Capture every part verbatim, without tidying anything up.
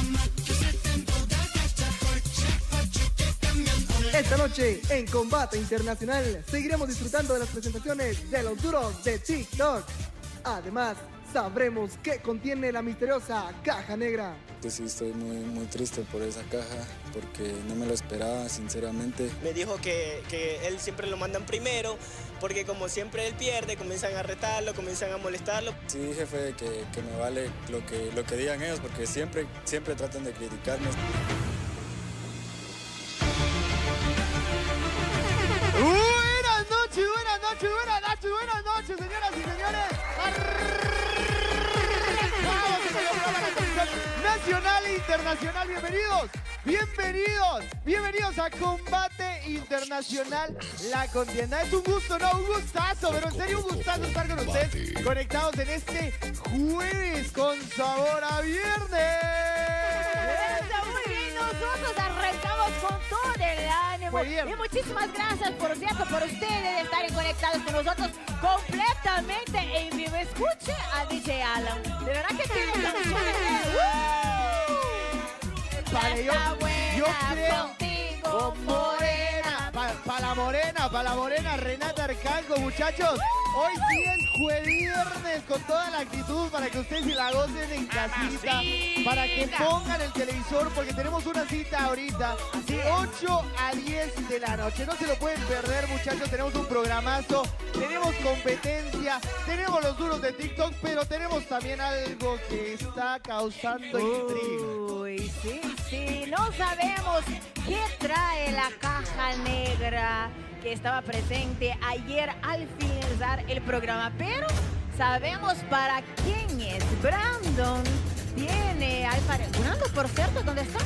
Esta noche, en Combate Internacional, seguiremos disfrutando de las presentaciones de los duros de TikTok. Además, sabremos qué contiene la misteriosa caja negra. Yo sí estoy muy, muy triste por esa caja, porque no me lo esperaba, sinceramente. Me dijo que, que él siempre lo mandan primero, porque como siempre él pierde, comienzan a retarlo, comienzan a molestarlo. Sí, jefe, que, que me vale lo que, lo que digan ellos, porque siempre, siempre tratan de criticarme. Buenas noches, buenas noches, buenas noches, buenas noches, señoras y señores. Vamos en el programa de la televisión nacional e internacional. Bienvenidos, bienvenidos, bienvenidos a Combate Internacional, la contienda. Es un gusto, no, un gustazo, pero en serio un gustazo estar con ustedes conectados en este jueves con sabor a viernes. Muy bien, nosotros arrancamos con todo el ánimo. Y muchísimas gracias, por cierto, por ustedes estar conectados con nosotros completamente en vivo. Escuche a D J Alan. De verdad que tiene canciones. ¡Uh! Vale, yo, yo creo... Contigo, morena. Para pa la morena, para la morena, Renata Arcanjo, muchachos. Hoy sí es jueves viernes con toda la actitud para que ustedes se la gocen en casita, para que pongan el televisor, porque tenemos una cita ahorita de ocho a diez de la noche. No se lo pueden perder, muchachos. Tenemos un programazo, tenemos competencia, tenemos los duros de TikTok, pero tenemos también algo que está causando intriga. Uy, sí, sí. No sabemos qué trae la caja negra que estaba presente ayer al finalizar el programa, pero sabemos para quién es. Brandon tiene al parecer... Brandon, por cierto, ¿dónde está?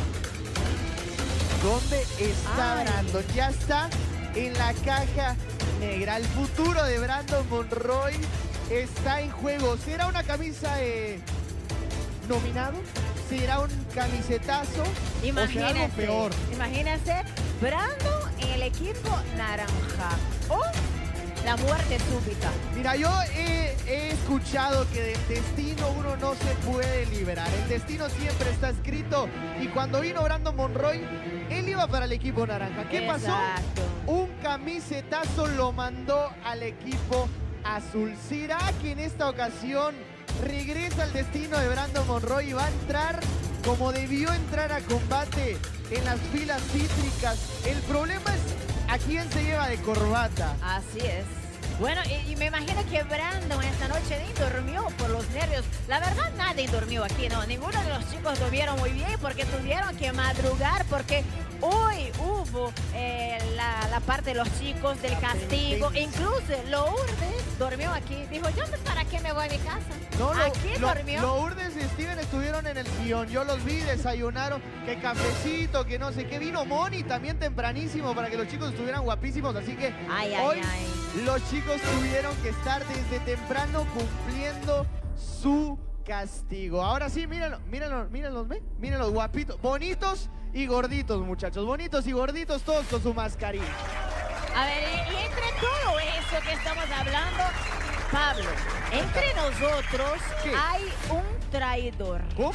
¿Dónde está Ay. Brandon? Ya está en la caja negra. El futuro de Brandon Monroy está en juego. ¿Será una camisa eh, nominado? ¿Será un camisetazo? ¿O será algo peor? Imagínense, Brandon en el equipo naranja. O la muerte súbita. Mira, yo he, he escuchado que del destino uno no se puede liberar. El destino siempre está escrito. Y cuando vino Brandon Monroy, él iba para el equipo naranja. ¿Qué Exacto. pasó? Un camisetazo lo mandó al equipo azul. ¿Será que en esta ocasión regresa el destino de Brandon Monroy y va a entrar como debió entrar a combate en las filas cítricas? El problema es a quién se lleva de corbata. Así es. Bueno, y, y me imagino que Brandon esta noche ni durmió por los nervios. La verdad, nadie durmió aquí, ¿no? Ninguno de los chicos durmieron muy bien porque tuvieron que madrugar, porque hoy hubo eh, la, la parte de los chicos del castigo. Incluso Lourdes durmió aquí. Dijo, yo para qué me voy a mi casa. No, lo, aquí lo, durmió. Lourdes y Steven estuvieron en el guión. Yo los vi, desayunaron, que cafecito, que no sé qué. Vino Moni también tempranísimo para que los chicos estuvieran guapísimos. Así que ay, hoy ay, ay. los chicos tuvieron que estar desde temprano cumpliendo su castigo. Ahora sí, mírenlo, mírenlo, mírenlos, ¿ve? Mírenlos guapitos, bonitos y gorditos, muchachos. Bonitos y gorditos, todos con su mascarilla. A ver, y, y entre todo eso que estamos hablando, Pablo, entre nosotros ¿qué? hay un traidor. ¿Cómo?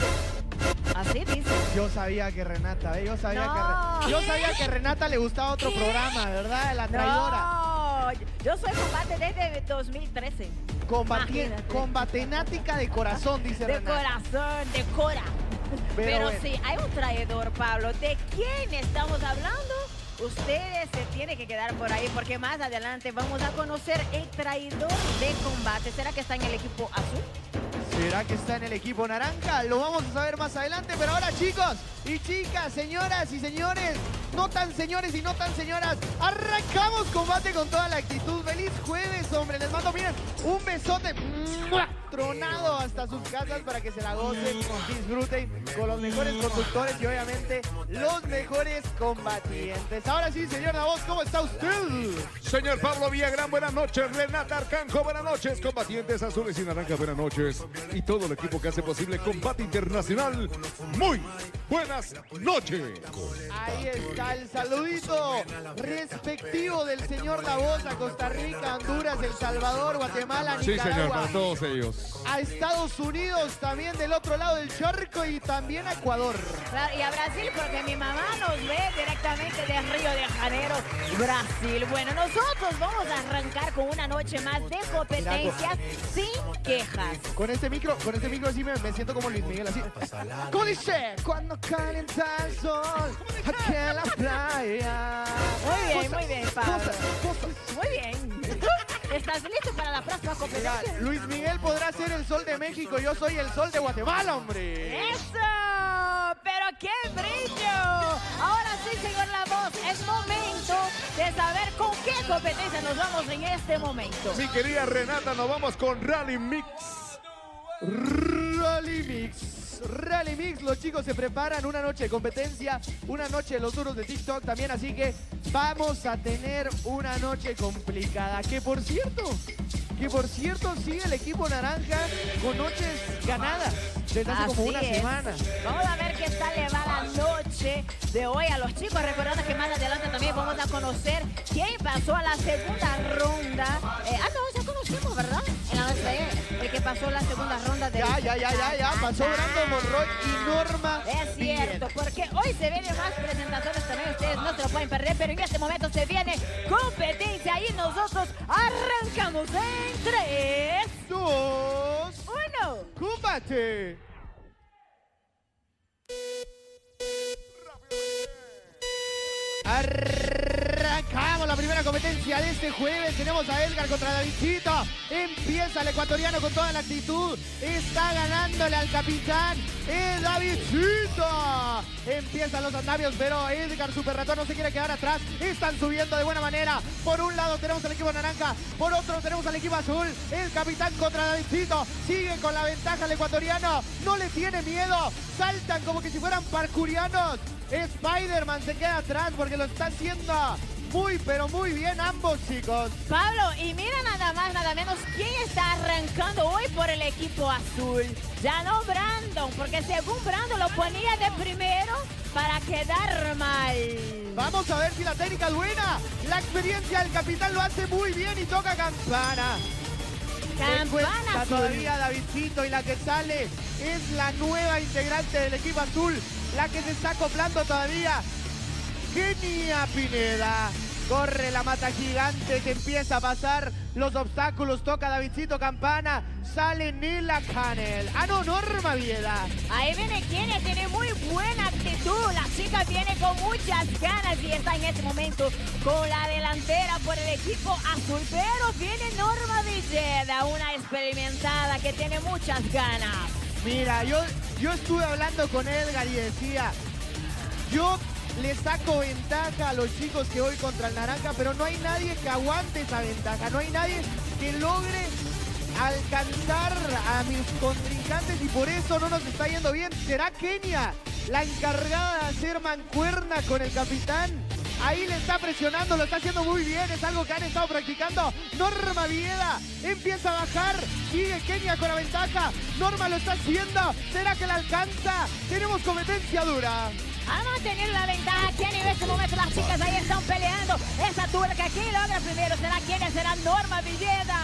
Así dice. Yo sabía que Renata, ¿eh? Yo sabía, No. que Re... yo sabía que Renata le gustaba otro ¿Qué? programa, ¿verdad? La traidora. No, yo soy combate desde dos mil trece. Combati... Imagínate. Combatenática de corazón, dice De Renata. corazón, de cora. Pero, Pero bueno. sí, hay un traidor, Pablo. ¿De quién estamos hablando? Ustedes se tienen que quedar por ahí porque más adelante vamos a conocer el traidor de combate. ¿Será que está en el equipo azul? ¿Será que está en el equipo naranja? Lo vamos a saber más adelante, pero ahora chicos y chicas, señoras y señores, no tan señores y no tan señoras, arrancamos combate con toda la actitud. Feliz jueves, hombre, les mando, miren, un besote ¡mua! Tronado hasta sus casas para que se la gocen, disfruten con los mejores conductores y obviamente los mejores combatientes. Ahora sí, señor Davos, ¿cómo está usted? Señor Pablo Villagrán, buenas noches. Renata Arcanjo, buenas noches. Combatientes azules y naranjas, buenas noches. Y todo el equipo que hace posible Combate Internacional, muy, buenas noches. Ahí está el saludito respectivo del señor La Voz a Costa Rica, Honduras, El Salvador, Guatemala, Sí, Nicaragua. señor, para todos ellos. A Estados Unidos, también del otro lado del charco y también a Ecuador. Claro, y a Brasil, porque mi mamá nos ve directamente de Río de Janeiro, Brasil. Bueno, nosotros vamos a arrancar con una noche más de competencias sin quejas. Con este micro, con este micro sí me, me siento como Luis Miguel, así. ¿Cómo dice? Cuando calienta el sol, aquí en la playa. Muy bien, Cosas, muy bien, Pablo. cosas, cosas. Muy bien. ¿Estás listo para la próxima Mira, competencia? Luis Miguel podrá ser el sol de México, yo soy el sol de Guatemala, hombre. ¡Eso! ¡Pero qué brillo! Ahora sí, señor La Voz, es momento de saber con qué competencia nos vamos en este momento. Mi querida Renata, nos vamos con Rally Mix. Rally Mix. Rally Mix, los chicos se preparan una noche de competencia, una noche de los duros de TikTok también, así que vamos a tener una noche complicada. Que por cierto, que por cierto sigue el equipo naranja con noches ganadas desde hace como Así una es. semana. Vamos a ver qué tal le va la noche de hoy a los chicos. Recordando que más adelante también vamos a conocer quién pasó a la segunda ronda. Eh, ah, no, ya conocimos, ¿verdad? En la noche, el que pasó la segunda ronda de... Ya, ya, ya, ya, ya, pasó Brandon Monroy y Norma. Es cierto, porque hoy se vienen más presentaciones también, ustedes no se lo pueden perder, pero en este momento se viene competencia y nosotros arrancamos en tres, Dos, uno. combate. Arrancamos la primera competencia de este jueves. Tenemos a Edgar contra Davidcito. Empieza el ecuatoriano con toda la actitud. Está ganándole al capitán. ¡Es Davidcito! Empiezan los andavios, pero Edgar Super Ratón no se quiere quedar atrás. Están subiendo de buena manera. Por un lado tenemos al equipo naranja. Por otro tenemos al equipo azul. El capitán contra Davidcito. Sigue con la ventaja el ecuatoriano. No le tiene miedo. Saltan como que si fueran parkourianos. Spider-Man se queda atrás porque lo está haciendo muy, pero muy bien ambos chicos. Pablo, y mira nada más, nada menos, quién está arrancando hoy por el equipo azul. Ya no Brandon, porque según Brandon lo ponía de primero para quedar mal. Vamos a ver si la técnica es buena. La experiencia del capitán lo hace muy bien y toca campana. Campana azul. Todavía Davidcito y la que sale es la nueva integrante del equipo azul. La que se está acoplando todavía. Kenia Pineda. Corre la mata gigante que empieza a pasar los obstáculos. Toca Davidcito campana. Sale Nila Canel. Ah, no, Norma Vieda. Ahí viene Kenia, tiene muy buena actitud. La chica viene con muchas ganas y está en este momento con la delantera por el equipo azul. Pero viene Norma Villeda, una experimentada que tiene muchas ganas. Mira, yo, yo estuve hablando con Edgar y decía, yo le saco ventaja a los chicos que voy contra el naranja, pero no hay nadie que aguante esa ventaja, no hay nadie que logre alcanzar a mis contrincantes y por eso no nos está yendo bien. ¿Será Kenia la encargada de hacer mancuerna con el capitán? Ahí le está presionando, lo está haciendo muy bien, es algo que han estado practicando. Norma Vieda empieza a bajar, sigue Kenia con la ventaja. Norma lo está haciendo, ¿será que la alcanza? Tenemos competencia dura. A mantener la ventaja, Kenia en este momento las chicas ahí están peleando. Esa turca, ¿quién logra primero? ¿Será Kenia? ¿Será Norma Villeda?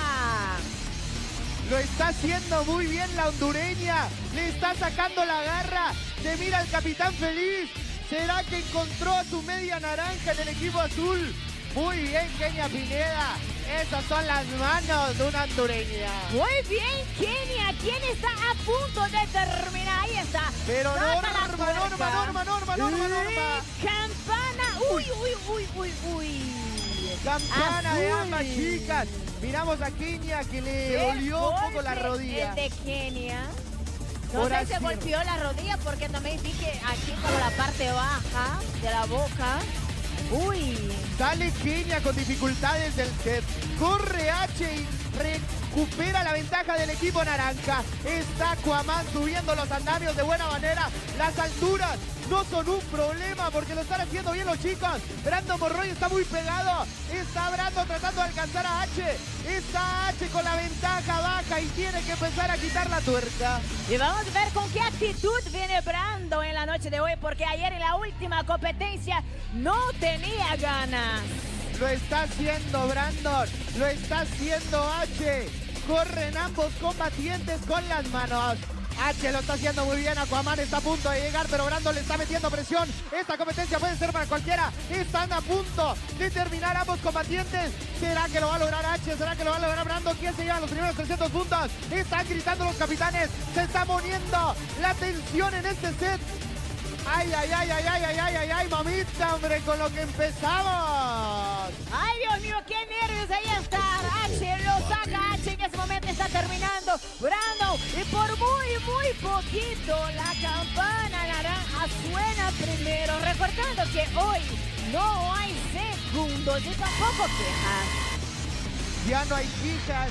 Lo está haciendo muy bien la hondureña, le está sacando la garra, se mira al capitán feliz. ¿Será que encontró a su media naranja en el equipo azul? Muy bien, Kenia Pineda. Esas son las manos de una hondureña. Muy bien, Kenia. ¿Quién está a punto de terminar? Ahí está. Pero Saca Norma, la Norma, tuerca. Norma, Norma, Norma, Norma, Norma. Campana. Uy, uy, uy, uy, uy. Campana de Azul. ambas chicas. Miramos a Kenia que le Qué dolió un poco golpe la rodilla. el de Kenia. No Por sé si así- se golpeó la rodilla porque también vi que aquí como la parte baja de la boca. Uy. Sale Kenia con dificultades del set. Corre H y re- recupera la ventaja del equipo naranja. Está Aquaman subiendo los andamios de buena manera. Las alturas no son un problema porque lo están haciendo bien los chicos. Brandon Monroy está muy pegado. Está Brandon tratando de alcanzar a H. Está H con la ventaja baja y tiene que empezar a quitar la tuerca. Y vamos a ver con qué actitud viene Brandon en la noche de hoy, porque ayer en la última competencia no tenía ganas. Lo está haciendo Brandon, lo está haciendo H. Corren ambos combatientes con las manos. H lo está haciendo muy bien, Aquaman está a punto de llegar, pero Brandon le está metiendo presión. Esta competencia puede ser para cualquiera. Están a punto de terminar ambos combatientes. ¿Será que lo va a lograr H? ¿Será que lo va a lograr Brandon? ¿Quién se lleva los primeros trescientos puntos? Están gritando los capitanes. Se está poniendo la tensión en este set. Ay, ay, ay, ay, ay, ay, ay, ay, ay, mamita, hombre, con lo que empezamos. Ay, Dios mío, qué nervios. Ahí está H, lo saca H. En ese momento está terminando Brandon. Y por muy, muy poquito la campana naranja suena primero. Recordando que hoy no hay segundos y tampoco quejas. Ya no hay quejas.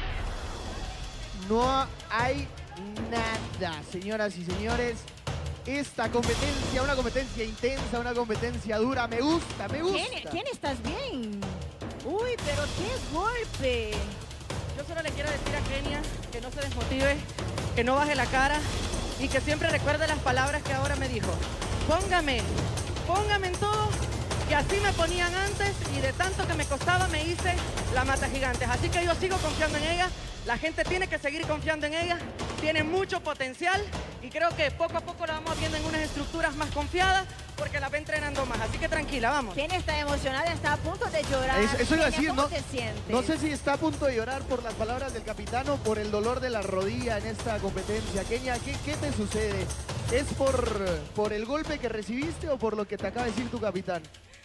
No hay nada, señoras y señores. Esta competencia, una competencia intensa, una competencia dura, me gusta, me gusta. ¿Quién, ¿quién estás bien? Uy, pero qué golpe. Yo solo le quiero decir a Kenia que no se desmotive, que no baje la cara y que siempre recuerde las palabras que ahora me dijo. Póngame, póngame en todo, que así me ponían antes y de tanto que me costaba me hice la mata gigantes. Así que yo sigo confiando en ella, la gente tiene que seguir confiando en ella, tiene mucho potencial y creo que poco a poco la vamos viendo en unas estructuras más confiadas porque la va entrenando más. Así que tranquila, vamos. ¿Quién está emocionada? Está a punto de llorar. Eso, eso iba a decir, ¿Cómo ¿no? te sientes? No sé si está a punto de llorar por las palabras del capitán o por el dolor de la rodilla en esta competencia. Kenia, ¿qué, qué te sucede? ¿Es por, por el golpe que recibiste o por lo que te acaba de decir tu capitán?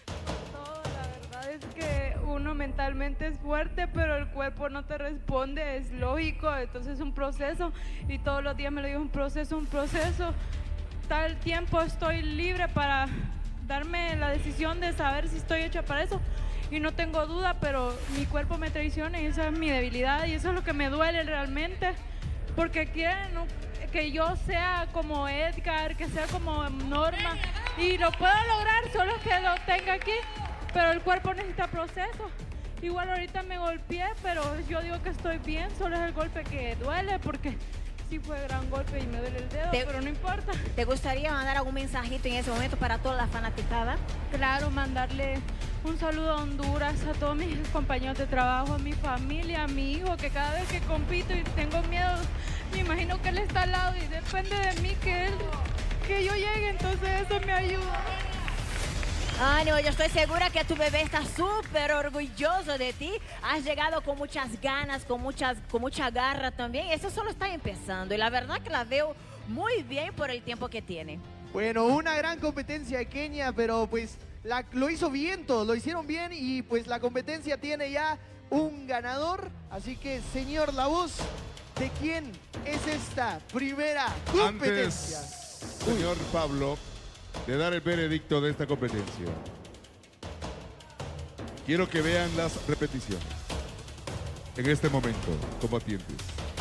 No, la verdad es que uno mentalmente es fuerte, pero el cuerpo no te responde, es lógico, entonces es un proceso y todos los días me lo digo, un proceso, un proceso. Tal tiempo estoy libre para darme la decisión de saber si estoy hecha para eso y no tengo duda, pero mi cuerpo me traiciona y esa es mi debilidad y eso es lo que me duele realmente, porque quieren ¿no? que yo sea como Edgar, que sea como Norma y lo puedo lograr, solo que lo tenga aquí, pero el cuerpo necesita proceso. Igual ahorita me golpeé, pero yo digo que estoy bien, solo es el golpe que duele porque sí fue gran golpe y me duele el dedo, ¿Te, pero no importa. ¿Te gustaría mandar algún mensajito en ese momento para toda la fanaticada? Claro, mandarle un saludo a Honduras, a todos mis compañeros de trabajo, a mi familia, a mi hijo, que cada vez que compito y tengo miedo, me imagino que él está al lado y depende de mí que él, que yo llegue, entonces eso me ayuda. Ánimo, yo estoy segura que tu bebé está súper orgulloso de ti. Has llegado con muchas ganas, con, muchas, con mucha garra también. Eso solo está empezando y la verdad que la veo muy bien por el tiempo que tiene. Bueno, una gran competencia de Kenia, pero pues la, lo hizo bien todos, lo hicieron bien y pues la competencia tiene ya un ganador. Así que, señor La Voz, ¿de quién es esta primera competencia? Antes, señor Pablo, de dar el veredicto de esta competencia, quiero que vean las repeticiones en este momento, combatientes.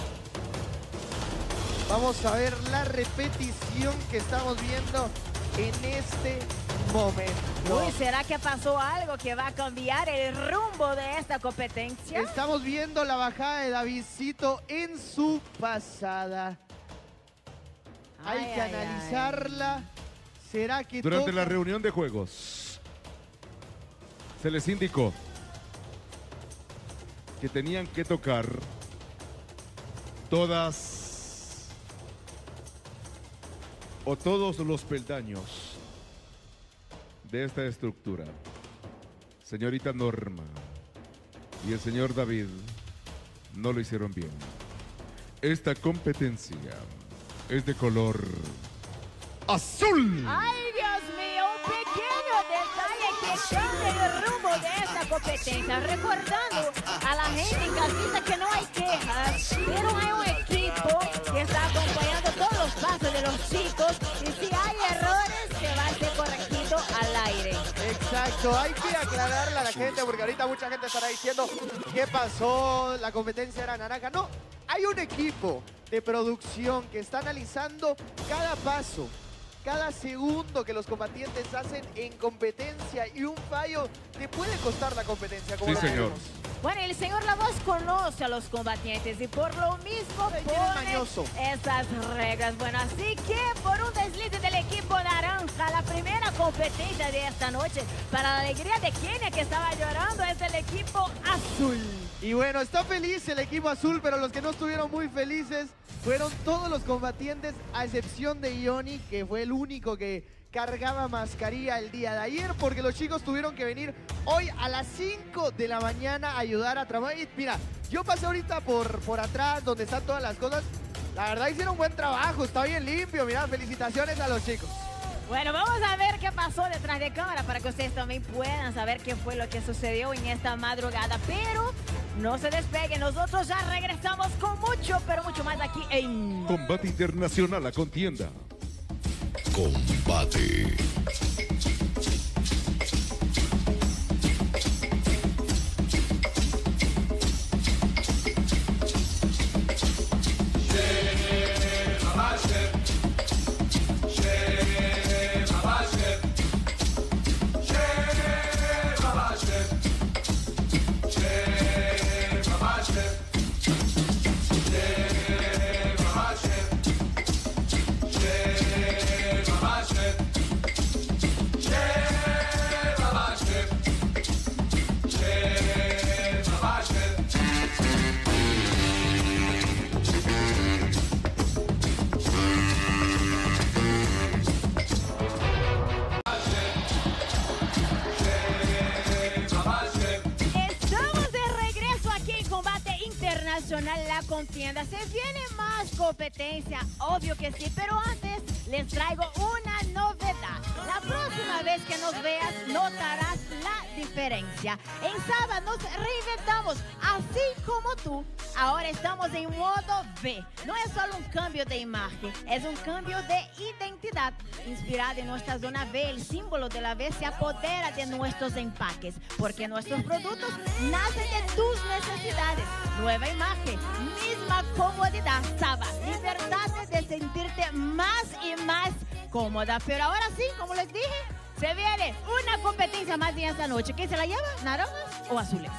Vamos a ver la repetición que estamos viendo en este momento. Uy, ¿será que pasó algo que va a cambiar el rumbo de esta competencia? Estamos viendo la bajada de Davidcito en su pasada. Hay Ay, que ay, analizarla. ay. ¿Será que Durante toca? la reunión de juegos, se les indicó que tenían que tocar todas o todos los peldaños de esta estructura. Señorita Norma y el señor David no lo hicieron bien. Esta competencia es de color azul. ¡Ay, Dios mío! Un pequeño detalle que cambia el rumbo de esta competencia. Recordando a la gente en casita que no hay quejas, pero hay un equipo que está acompañando todos los pasos de los chicos y si hay errores se va a ser corregido al aire. Exacto. Exacto, hay que aclararle a la gente porque ahorita mucha gente estará diciendo qué pasó, la competencia era naranja. No, hay un equipo de producción que está analizando cada paso, cada segundo que los combatientes hacen en competencia y un fallo te puede costar la competencia. Como sí, señor. vemos. Bueno, el señor La Voz conoce a los combatientes y por lo mismo pone esas reglas. Bueno, así que por un desliz del equipo naranja, la primera competencia de esta noche, para la alegría de Kenia que estaba llorando, es el equipo azul. Y bueno, está feliz el equipo azul, pero los que no estuvieron muy felices fueron todos los combatientes, a excepción de Ioni, que fue el único que cargaba mascarilla el día de ayer, porque los chicos tuvieron que venir hoy a las cinco de la mañana a ayudar a trabajar. Y mira, yo pasé ahorita por, por atrás, donde están todas las cosas. La verdad hicieron un buen trabajo, está bien limpio. Mira, felicitaciones a los chicos. Bueno, vamos a ver qué pasó detrás de cámara para que ustedes también puedan saber qué fue lo que sucedió en esta madrugada. Pero no se despeguen, nosotros ya regresamos con mucho, pero mucho más aquí en Combate Internacional a Contienda. Combate. La contienda, se viene más competencia, obvio que sí, pero antes les traigo una novedad. La próxima vez que nos veas notarás la diferencia. En Saba nos reinventamos, así como tú. Ahora estamos en modo V. No es solo un cambio de imagen, es un cambio de identidad. Inspirado en nuestra zona V, el símbolo de la V se apodera de nuestros empaques, porque nuestros productos nacen de tus necesidades. Nueva imagen, misma comodidad, Saba, libertad de sentirte más y más cómoda. Pero ahora sí, como les dije, se viene una competencia más de esta noche. ¿Quién se la lleva? ¿Naranjas o azules?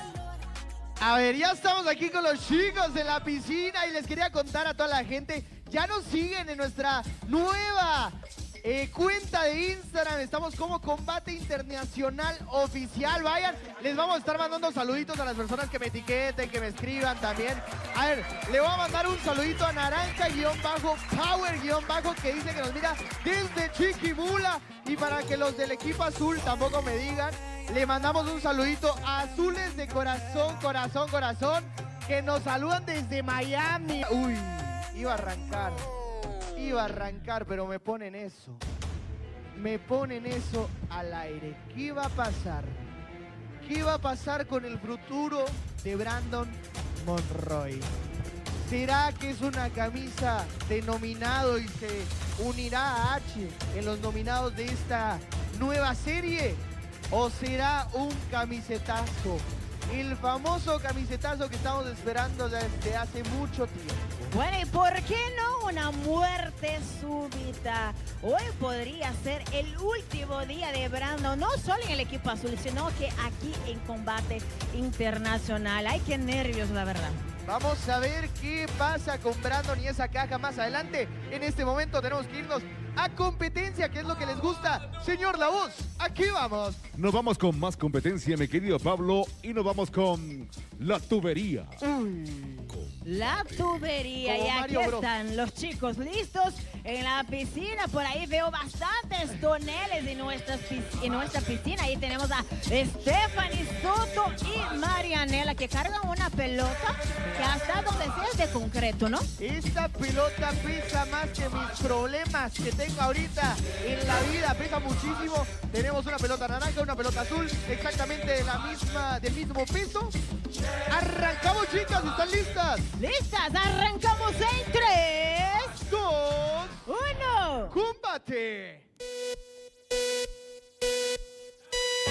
A ver, ya estamos aquí con los chicos en la piscina y les quería contar a toda la gente, ya nos siguen en nuestra nueva eh, cuenta de Instagram, estamos como Combate Internacional Oficial. Vayan, les vamos a estar mandando saluditos a las personas que me etiqueten, que me escriban también. A ver, le voy a mandar un saludito a Naranja-Power-Bajo que dice que nos mira desde Chiquimula. Y para que los del equipo azul tampoco me digan, le mandamos un saludito a Azules de Corazón, Corazón, Corazón, que nos saludan desde Miami. Uy, iba a arrancar, iba a arrancar, pero me ponen eso. Me ponen eso al aire. ¿Qué iba a pasar? ¿Qué iba a pasar con el futuro de Brandon Monroy? ¿Será que es una camisa de nominado y se unirá a H en los nominados de esta nueva serie? ¿O será un camisetazo? El famoso camisetazo que estamos esperando desde hace mucho tiempo. Bueno, ¿y por qué no una muerte súbita? Hoy podría ser el último día de Brandon, no solo en el equipo azul, sino que aquí en Combate Internacional. Ay, qué nervios, la verdad. Vamos a ver qué pasa con Brandon y esa caja más adelante. En este momento tenemos que irnos a competencia, que es lo que les gusta. Señor La Voz, aquí vamos. Nos vamos con más competencia, mi querido Pablo, y nos vamos con la tubería. Uy. La tubería, Como y aquí Mario Bros. están los chicos listos en la piscina. Por ahí veo bastantes toneles en, nuestras, en nuestra piscina. Ahí tenemos a Stephanie Soto y Marianela, que cargan una pelota que hasta donde sea es de concreto, ¿no? Esta pelota pesa más que mis problemas que tengo ahorita en la vida, pesa muchísimo. Tenemos una pelota naranja, una pelota azul, exactamente de la misma, del mismo peso. Arrancamos, chicas, ¿están listas? ¡Listas! ¡Arrancamos en tres, dos, uno! ¡Combate!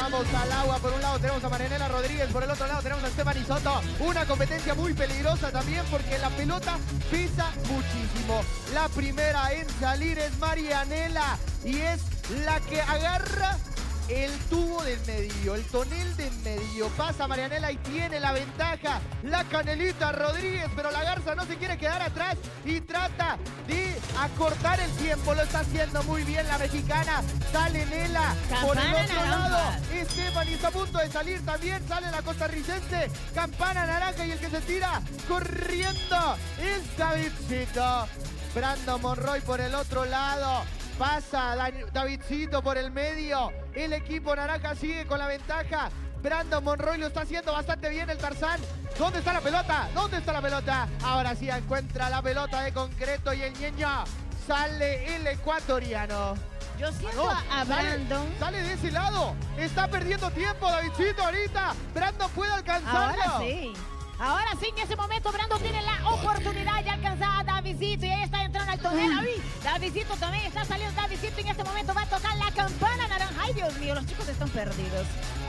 Vamos al agua. Por un lado tenemos a Marianela Rodríguez, por el otro lado tenemos a Esteban Soto. Una competencia muy peligrosa también porque la pelota pesa muchísimo. La primera en salir es Marianela y es la que agarra el tubo del medio, el tonel del medio. Pasa Marianela y tiene la ventaja. La Canelita Rodríguez, pero la Garza no se quiere quedar atrás y trata de acortar el tiempo. Lo está haciendo muy bien la mexicana. Sale Nela. Por el otro lado, Esteban está a punto de salir también. Sale la costarricense. Campana naranja y el que se tira corriendo es Davidcito. Brandon Monroy por el otro lado. Pasa Davidcito por el medio. El equipo naranja sigue con la ventaja. Brandon Monroy lo está haciendo bastante bien el Tarzán. ¿Dónde está la pelota? ¿Dónde está la pelota? Ahora sí encuentra la pelota de concreto y el ñeño. Sale el ecuatoriano. Yo siento No, a Brandon. Sale, sale de ese lado. Está perdiendo tiempo Davidcito ahorita. Brandon puede alcanzarlo. Ahora sí. Ahora sí, en ese momento Brandon tiene la oportunidad de alcanzar a Davidcito y ahí está entrando al tonel. Ay, Davidcito también está saliendo. Davidcito en este momento va a tocar la campana naranja. Ay, Dios mío, los chicos están perdidos.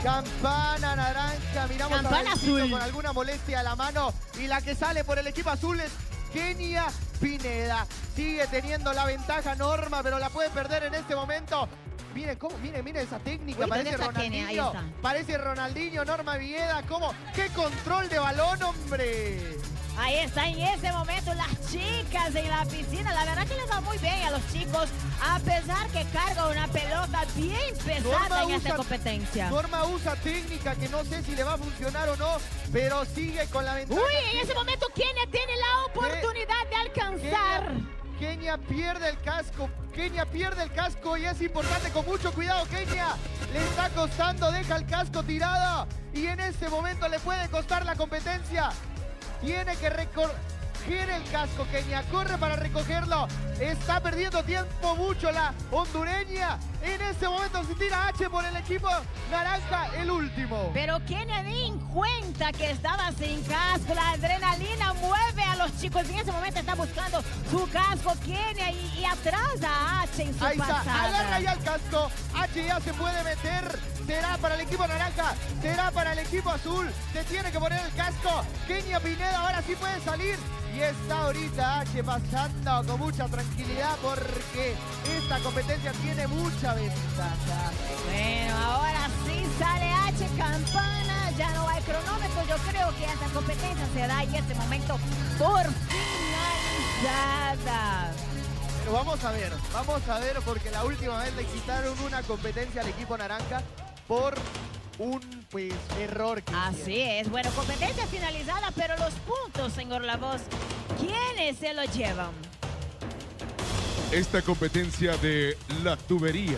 Campana naranja, miramos Campana a Davidcito azul. con alguna molestia a la mano y la que sale por el equipo azul es Kenia Pineda. Sigue teniendo la ventaja Norma, pero la puede perder en este momento. Miren, cómo, miren, miren esa técnica. Uy, parece ¿dónde está Kenia? Ahí Ronaldinho. está. Parece Ronaldinho, Norma Villeda. ¿Cómo? ¡Qué control de balón, hombre! Ahí está en ese momento las chicas en la piscina. La verdad que les va muy bien a los chicos, a pesar que carga una pelota bien pesada Norma en esta usa- competencia. Norma usa técnica que no sé si le va a funcionar o no, pero sigue con la ventaja. Uy, en ese momento Kenia tiene la oportunidad de alcanzar. Kenia, Kenia pierde el casco. Kenia pierde el casco y es importante, con mucho cuidado Kenia. Le está costando, deja el casco tirado y en este momento le puede costar la competencia. Tiene que recoger el casco Kenia, corre para recogerlo. Está perdiendo tiempo mucho la hondureña. En este momento se tira H por el equipo naranja, el último. Pero Kenia ni en cuenta que estaba sin casco. La adrenalina mueve a los chicos. En ese momento está buscando su casco Kenia y, y atrás a H en su Ahí está, pasada. agarra ya el casco. H ya se puede meter. Será para el equipo naranja, será para el equipo azul. Se tiene que poner el casco. Kenia Pineda ahora sí puede salir. Y está ahorita H pasando con mucha tranquilidad porque esta competencia tiene mucha ventaja. Bueno, ahora sí sale H, campana, ya no hay cronómetro. Yo creo que esta competencia se da en este momento por finalizada. Pero vamos a ver, vamos a ver porque la última vez le quitaron una competencia al equipo naranja por un pues error que Así hicieron. es, bueno, competencia finalizada, pero los puntos, señor La Voz, ¿quiénes se los llevan? Esta competencia de la tubería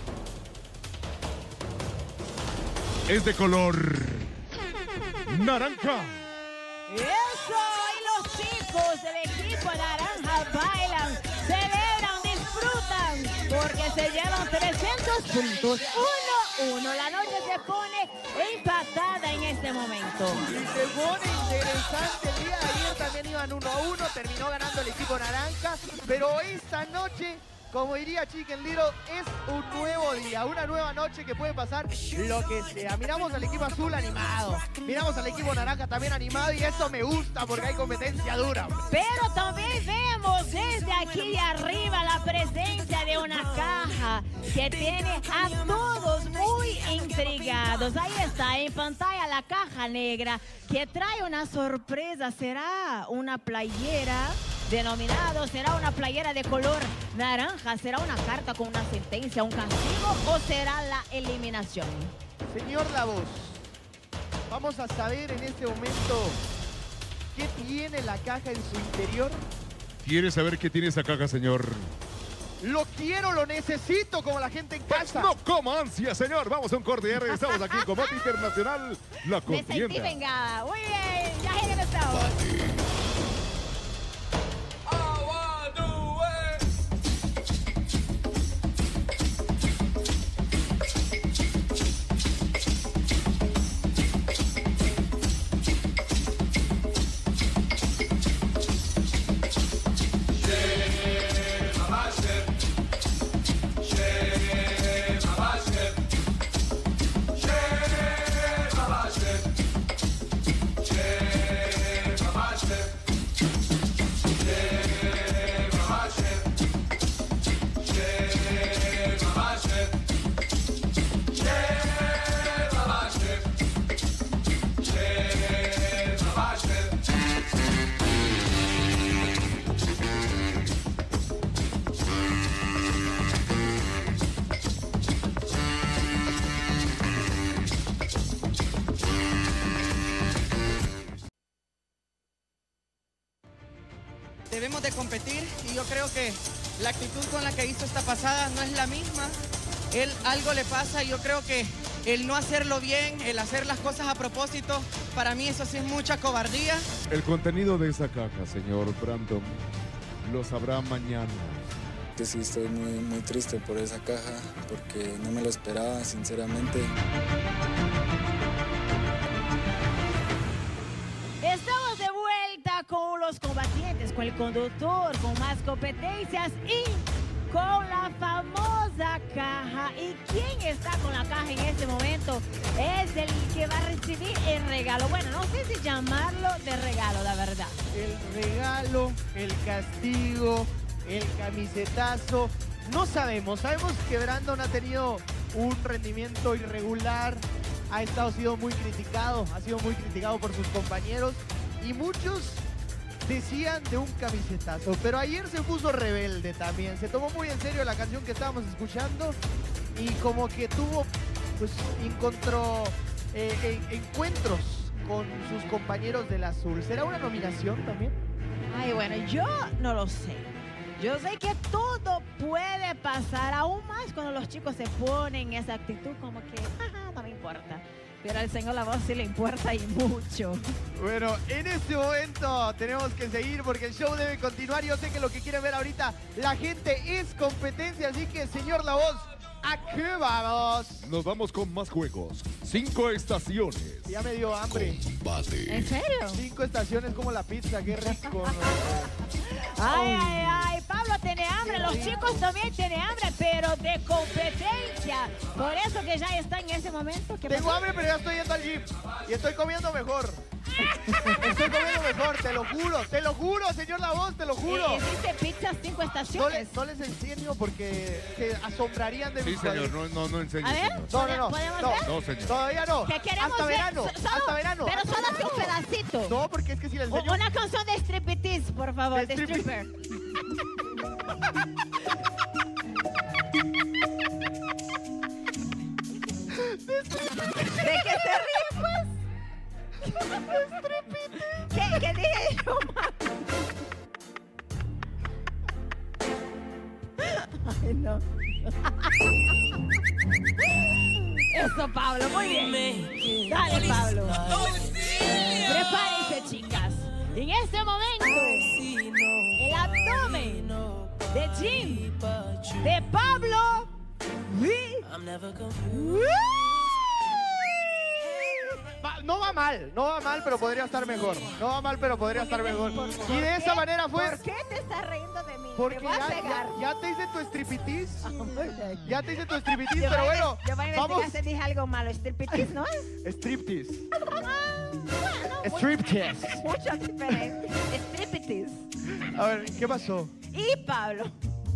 es de color naranja. Eso, y los chicos del equipo naranja bailan, celebran, disfrutan, porque se llevan trescientos puntos. uno uno, la noche se pone empatada en este momento. Y se pone interesante. El día de ayer también iban uno a uno, terminó ganando el equipo naranja, pero esta noche, como diría Chicken Little, es un nuevo día, una nueva noche que puede pasar lo que sea. Miramos al equipo azul animado, miramos al equipo naranja también animado y eso me gusta porque hay competencia dura. Pero también vemos desde aquí de arriba la presencia de una caja que tiene a todos muy intrigados. Ahí está en pantalla la caja negra que trae una sorpresa. ¿Será una playera? Denominado, ¿será una playera de color naranja? ¿Será una carta con una sentencia, un castigo o será la eliminación? Señor La Voz, vamos a saber en este momento qué tiene la caja en su interior. ¿Quieres saber qué tiene esa caja, señor? Lo quiero, lo necesito, como la gente en casa. No como ansia, señor. Vamos a un corte y ya regresamos aquí en Combate Internacional. La Me sentí contienda. vengada. Muy bien, ya regresamos. Yeah. debemos de competir y yo creo que la actitud con la que hizo esta pasada no es la misma. Él algo le pasa y yo creo que el no hacerlo bien, el hacer las cosas a propósito, para mí eso sí es mucha cobardía. El contenido de esa caja, señor Brandon, lo sabrá mañana. Yo sí estoy muy, muy triste por esa caja, porque no me lo esperaba, sinceramente. Estamos de vuelta con los combatientes, con el conductor, con más competencias y con la famosa caja. ¿Y quién está con la caja en este momento? Es el que va a recibir el regalo. Bueno, no sé si llamarlo de regalo, la verdad. El regalo, el castigo, el camisetazo. No sabemos. Sabemos que Brandon ha tenido un rendimiento irregular. Ha estado sido muy criticado. Ha sido muy criticado por sus compañeros. Y muchos decían de un camisetazo, pero ayer se puso rebelde también, se tomó muy en serio la canción que estábamos escuchando y como que tuvo, pues encontró eh, en, encuentros con sus compañeros del azul. ¿Será una nominación también? Ay, bueno, yo no lo sé. Yo sé que todo puede pasar, aún más cuando los chicos se ponen esa actitud como que, ajá, no me importa. Pero al señor La Voz sí le importa y mucho. Bueno, en este momento tenemos que seguir porque el show debe continuar. Yo sé que lo que quiere ver ahorita la gente es competencia, así que, señor La Voz, ¿a qué vamos? Nos vamos con más juegos. Cinco estaciones. Ya me dio hambre. Combate. ¿En serio? Cinco estaciones como la pizza, qué rico. Ay, ay, ay, Pablo tiene hambre, los chicos también tienen hambre, pero de competencia. Por eso que ya está en ese momento. ¿Qué Tengo pasó? hambre, pero ya estoy yendo al gym. Y estoy comiendo mejor. Estoy comiendo mejor, te lo juro. Te lo juro, señor La Voz, te lo juro. Eh, Hiciste pizzas cinco No, estaciones. les, no les enseño porque se asombrarían de Sí, mi señor, no, no, no enseñe, A ver. señor. No, no, no. ¿Podemos no, ver? No, señor. Todavía no. Que queremos hasta ver, verano. so- solo- hasta verano. Pero hasta solo así un verano. pedacito. No, porque es que si les O- enseño... Una canción de striptease, por favor, De de striptease. stripper. ¿De qué se ríe, pues? ¿Qué, qué dije yo, mami? Ay, no. Eso, Pablo, muy bien. Dale, Pablo. Prepárense, chicas. En este momento, el abdomen de Jim, de Pablo. Va- No va mal, no va mal, pero podría estar mejor. No va mal, pero podría estar mejor. Y de esa manera fue... ¿Por qué te estás riendo de mí? Porque te voy a ya, pegar. ya, ya te hice tu striptease. Ya te hice tu striptease, Yo pero voy a- bueno, Yo voy a vamos. investigar si dije algo malo. Striptease, ¿no es? Striptease. Ah, bueno, muy- Striptease. Mucho diferente. Striptease. A ver, ¿qué pasó? Y Pablo.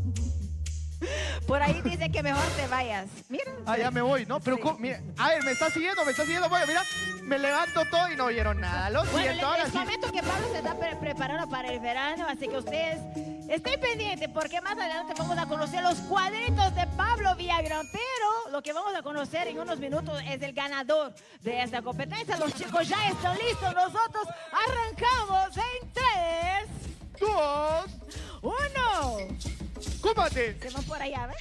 Por ahí dice que mejor te vayas. Mira. Ah, ya me voy, ¿no? Pero, Sí. ¿cómo? Mira, a ver, me está siguiendo, me está siguiendo. Bueno, mira, me levanto todo y no oyeron nada. Lo Bueno, siento, les, ahora les sí. comento que Pablo se está pre- preparando para el verano, así que ustedes estén pendientes porque más adelante vamos a conocer los cuadritos de Pablo Villagrán, pero lo que vamos a conocer en unos minutos es el ganador de esta competencia. Los chicos ya están listos, nosotros arrancamos en tres, Dos, uno. combate. Se van por allá, ¿ves?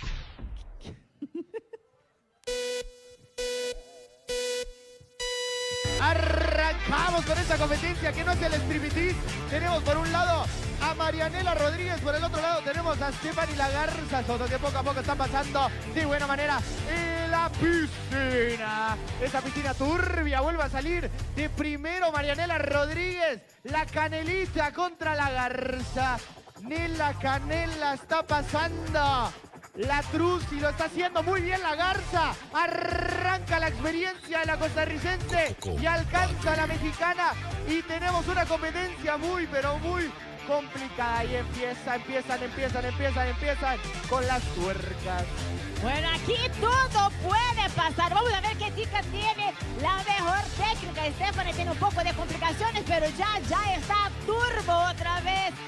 Arrancamos con esta competencia que no es el striptease. Tenemos por un lado a Marianela Rodríguez, por el otro lado tenemos a Stephanie Lagarza, Soto, que poco a poco están pasando de buena manera en la piscina. Esa piscina turbia vuelve a salir de primero Marianela Rodríguez, la Canelita contra la Garza. Nela Canela está pasando. La Trusi lo está haciendo muy bien la Garza. Arranca la experiencia de la costarricense y alcanza la mexicana. Y tenemos una competencia muy, pero muy complicada. Y empieza, empiezan, empiezan, empiezan, empiezan con las tuercas. Bueno, aquí todo puede pasar. Vamos a ver qué chica tiene la mejor técnica. Stephanie tiene un poco de complicaciones, pero ya, ya está turbo otra vez.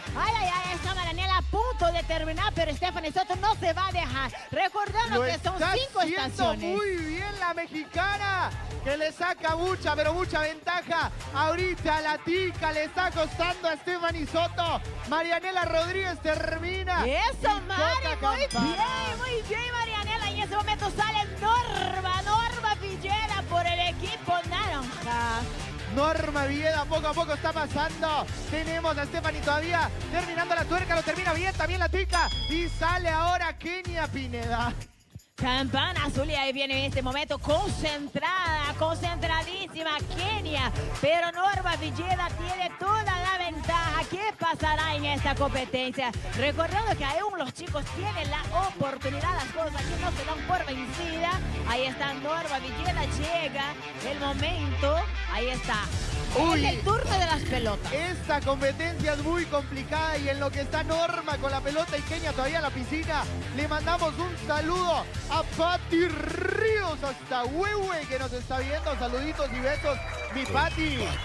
Ay, ay, ay, esta Marianela a punto de terminar, pero Stephanie Soto no se va a dejar. Recordando Lo que son está cinco haciendo estaciones. muy bien la mexicana, que le saca mucha, pero mucha ventaja. Ahorita la tica le está costando a Stephanie Soto. Marianela Rodríguez termina. Eso, y Mari, toca muy campana. bien, muy bien, Marianela. Y en ese momento sale Norma, Norma Villera por el equipo naranja. Norma Villeda poco a poco está pasando. Tenemos a Stephanie todavía terminando la tuerca. Lo termina bien también la tica. Y sale ahora Kenia Pineda. Campana azul y ahí viene en este momento concentrada, concentradísima Kenia. Pero Norma Villeda tiene toda la ventaja. ¿Qué pasará en esta competencia? Recordando que aún los chicos tienen la oportunidad, las cosas aquí no se dan por vencida. Ahí está Norma Villeda, llega el momento. Ahí está. Uy. Es el turno de las pelotas. Esta competencia es muy complicada y en lo que está Norma con la pelota y Kenia todavía en la piscina, le mandamos un saludo a Pati Ríos hasta Huehue que nos está viendo. Saluditos y besos, mi Pati.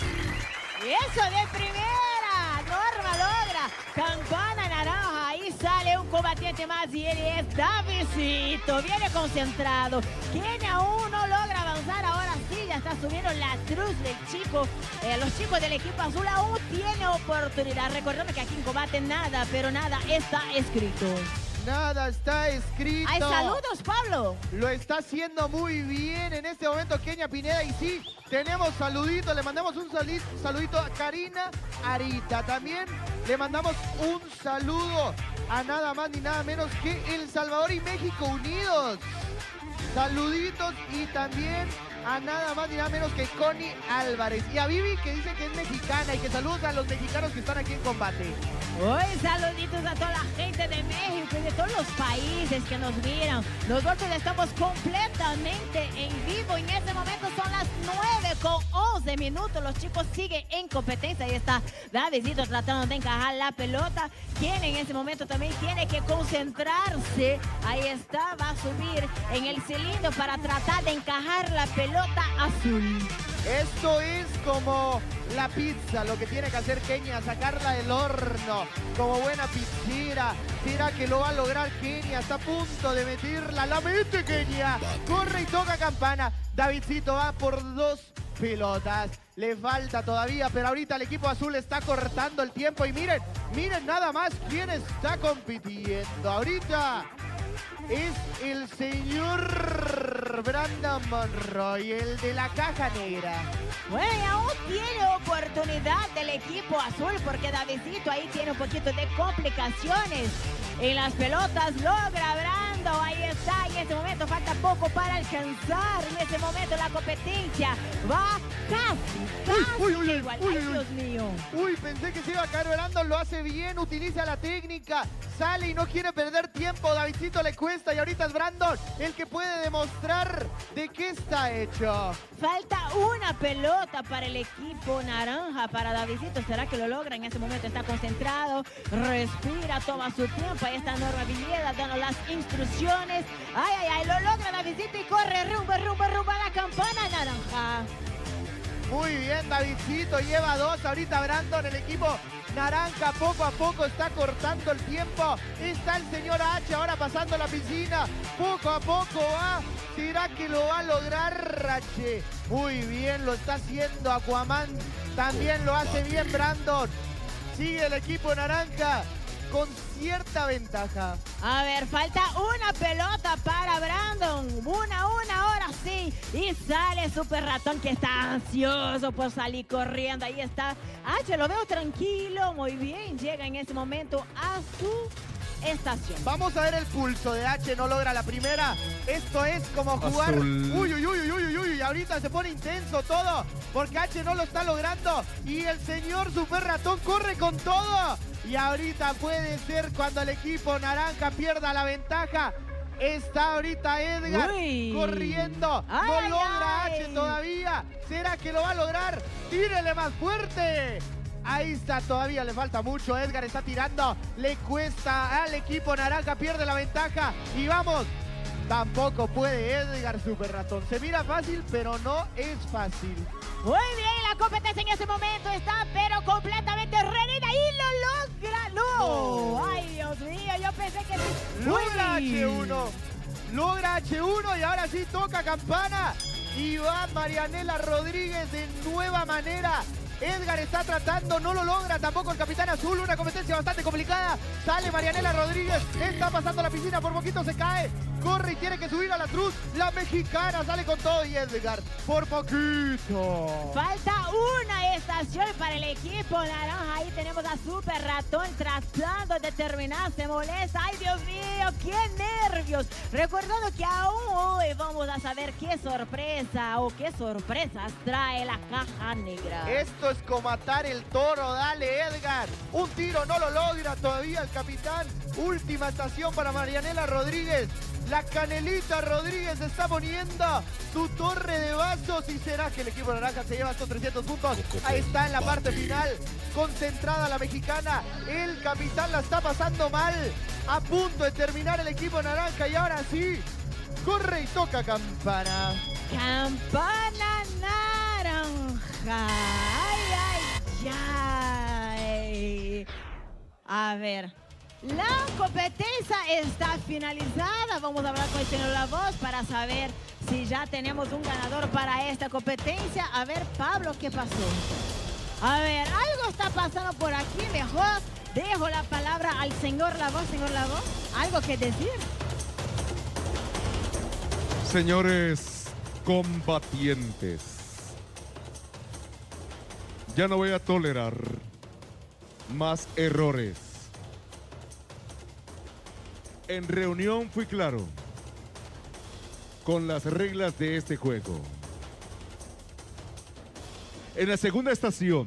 Y eso de primera. Norma logra. Campana naranja. Ahí sale un combatiente más y él es Davidcito. Viene concentrado. Kenia aún no logra avanzar. Ahora sí ya está subiendo la cruz del chico. Eh, los chicos del equipo azul aún tienen oportunidad. Recordemos que aquí en combate nada, pero nada está escrito. Nada está escrito. ¡Hay saludos, Pablo! Lo está haciendo muy bien en este momento Kenia Pineda. Y sí, tenemos saluditos. Le mandamos un saludito a Karina Arita. También le mandamos un saludo a nada más ni nada menos que El Salvador y México unidos. Saluditos y también a nada más ni nada menos que Connie Álvarez. Y a Vivi que dice que es mexicana y que saludos a los mexicanos que están aquí en combate. Hoy saluditos a toda la gente de México y de todos los países que nos miran. Nosotros estamos completamente en vivo. En este momento son las nueve con once minutos. Los chicos siguen en competencia. Ahí está Davidcito tratando de encajar la pelota. Quien en este momento también tiene que concentrarse. Ahí está, va a subir en el cilindro para tratar de encajar la pelota azul. Esto es como la pizza, lo que tiene que hacer Kenia, sacarla del horno como buena pizzera. ¿Será que lo va a lograr Kenia? Está a punto de meterla, la mete Kenia. Corre y toca campana. Davidcito va por dos pelotas. Le falta todavía, pero ahorita el equipo azul está cortando el tiempo. Y miren, miren nada más quién está compitiendo. Ahorita es el señor Brandon Monroy, el de la caja negra. Bueno, y aún tiene oportunidad del equipo azul porque Davidcito ahí tiene un poquito de complicaciones en las pelotas. Logra Brando, ahí está. Y en este momento falta poco para alcanzar. En este momento la competencia va casi, casi Uy, uy, uy, igual. uy, Ay, uy. Dios mío. Uy, pensé que se iba a caer Brandon, lo hace bien, utiliza la técnica, sale y no quiere perder tiempo. Davidcito le cuesta y ahorita es Brandon el que puede demostrar de qué está hecho. Falta una pelota para el equipo naranja, para Davidcito. ¿Será que lo logra? En este momento está concentrado, respira, toma su tiempo. Ahí está Norma Villeda dando las instrucciones. Ay, ay, ay, lo logra Davidcito y corre rumbo, rumbo, rumbo a la campana naranja. Muy bien, Davidcito lleva dos. Ahorita Brandon, el equipo naranja, poco a poco está cortando el tiempo. Está el señor H ahora pasando la piscina. Poco a poco va. ¿Será que lo va a lograr H? Muy bien, lo está haciendo Aquaman. También lo hace bien Brandon. Sigue el equipo naranja con cierta ventaja. A ver, falta una pelota para Brandon. Una, una, ahora sí. Y sale Super Ratón que está ansioso por salir corriendo. Ahí está H, lo veo tranquilo. Muy bien, llega en ese momento a su estación. Vamos a ver el pulso de H, no logra la primera. Esto es como jugar. Azul. Uy, uy, uy, uy, uy, uy. Ahorita se pone intenso todo porque H no lo está logrando. Y el señor Super Ratón corre con todo. Y ahorita puede ser cuando el equipo naranja pierda la ventaja. Está ahorita Edgar Uy. corriendo. Ay, no ay, logra ay. H todavía. ¿Será que lo va a lograr? ¡Tírele más fuerte! Ahí está, todavía le falta mucho. Edgar está tirando. Le cuesta al equipo naranja. Pierde la ventaja. Y vamos. Tampoco puede Edgar Super Ratón. Se mira fácil, pero no es fácil. Muy bien, la competencia en este momento está pero completamente reñida y lo logra, lo ¡Oh! ¡Ay, Dios mío! Yo pensé que... Logra Uy. H uno. Logra H uno y ahora sí toca campana. Y va Marianela Rodríguez de nueva manera. Edgar está tratando, no lo logra tampoco el capitán azul. Una competencia bastante complicada. Sale Marianela Rodríguez, está pasando la piscina, por poquito se cae. Corre y tiene que subir a la cruz. La mexicana sale con todo y Edgar, por poquito. Falta una estación para el equipo naranja. Ahí tenemos a Super Ratón tratando de terminar. Se molesta. ¡Ay, Dios mío! ¡Qué nervios! Recordando que aún hoy vamos a saber qué sorpresa o qué sorpresas trae la caja negra. Esto es como atar el toro. Dale, Edgar. Un tiro no lo logra todavía el capitán. Última estación para Marianela Rodríguez. La Canelita Rodríguez está poniendo su torre de vasos y será que el equipo naranja se lleva estos trescientos puntos. Ahí está en la parte final, concentrada la mexicana. El capitán la está pasando mal, a punto de terminar el equipo naranja y ahora sí, corre y toca campana. Campana naranja. Ay, ay, ay. A ver. La competencia está finalizada. Vamos a hablar con el señor La Voz para saber si ya tenemos un ganador para esta competencia. A ver, Pablo, ¿qué pasó? A ver, algo está pasando por aquí. Mejor dejo la palabra al señor La Voz. Señor La Voz, ¿algo que decir? Señores combatientes, ya no voy a tolerar más errores. En reunión fui claro con las reglas de este juego. En la segunda estación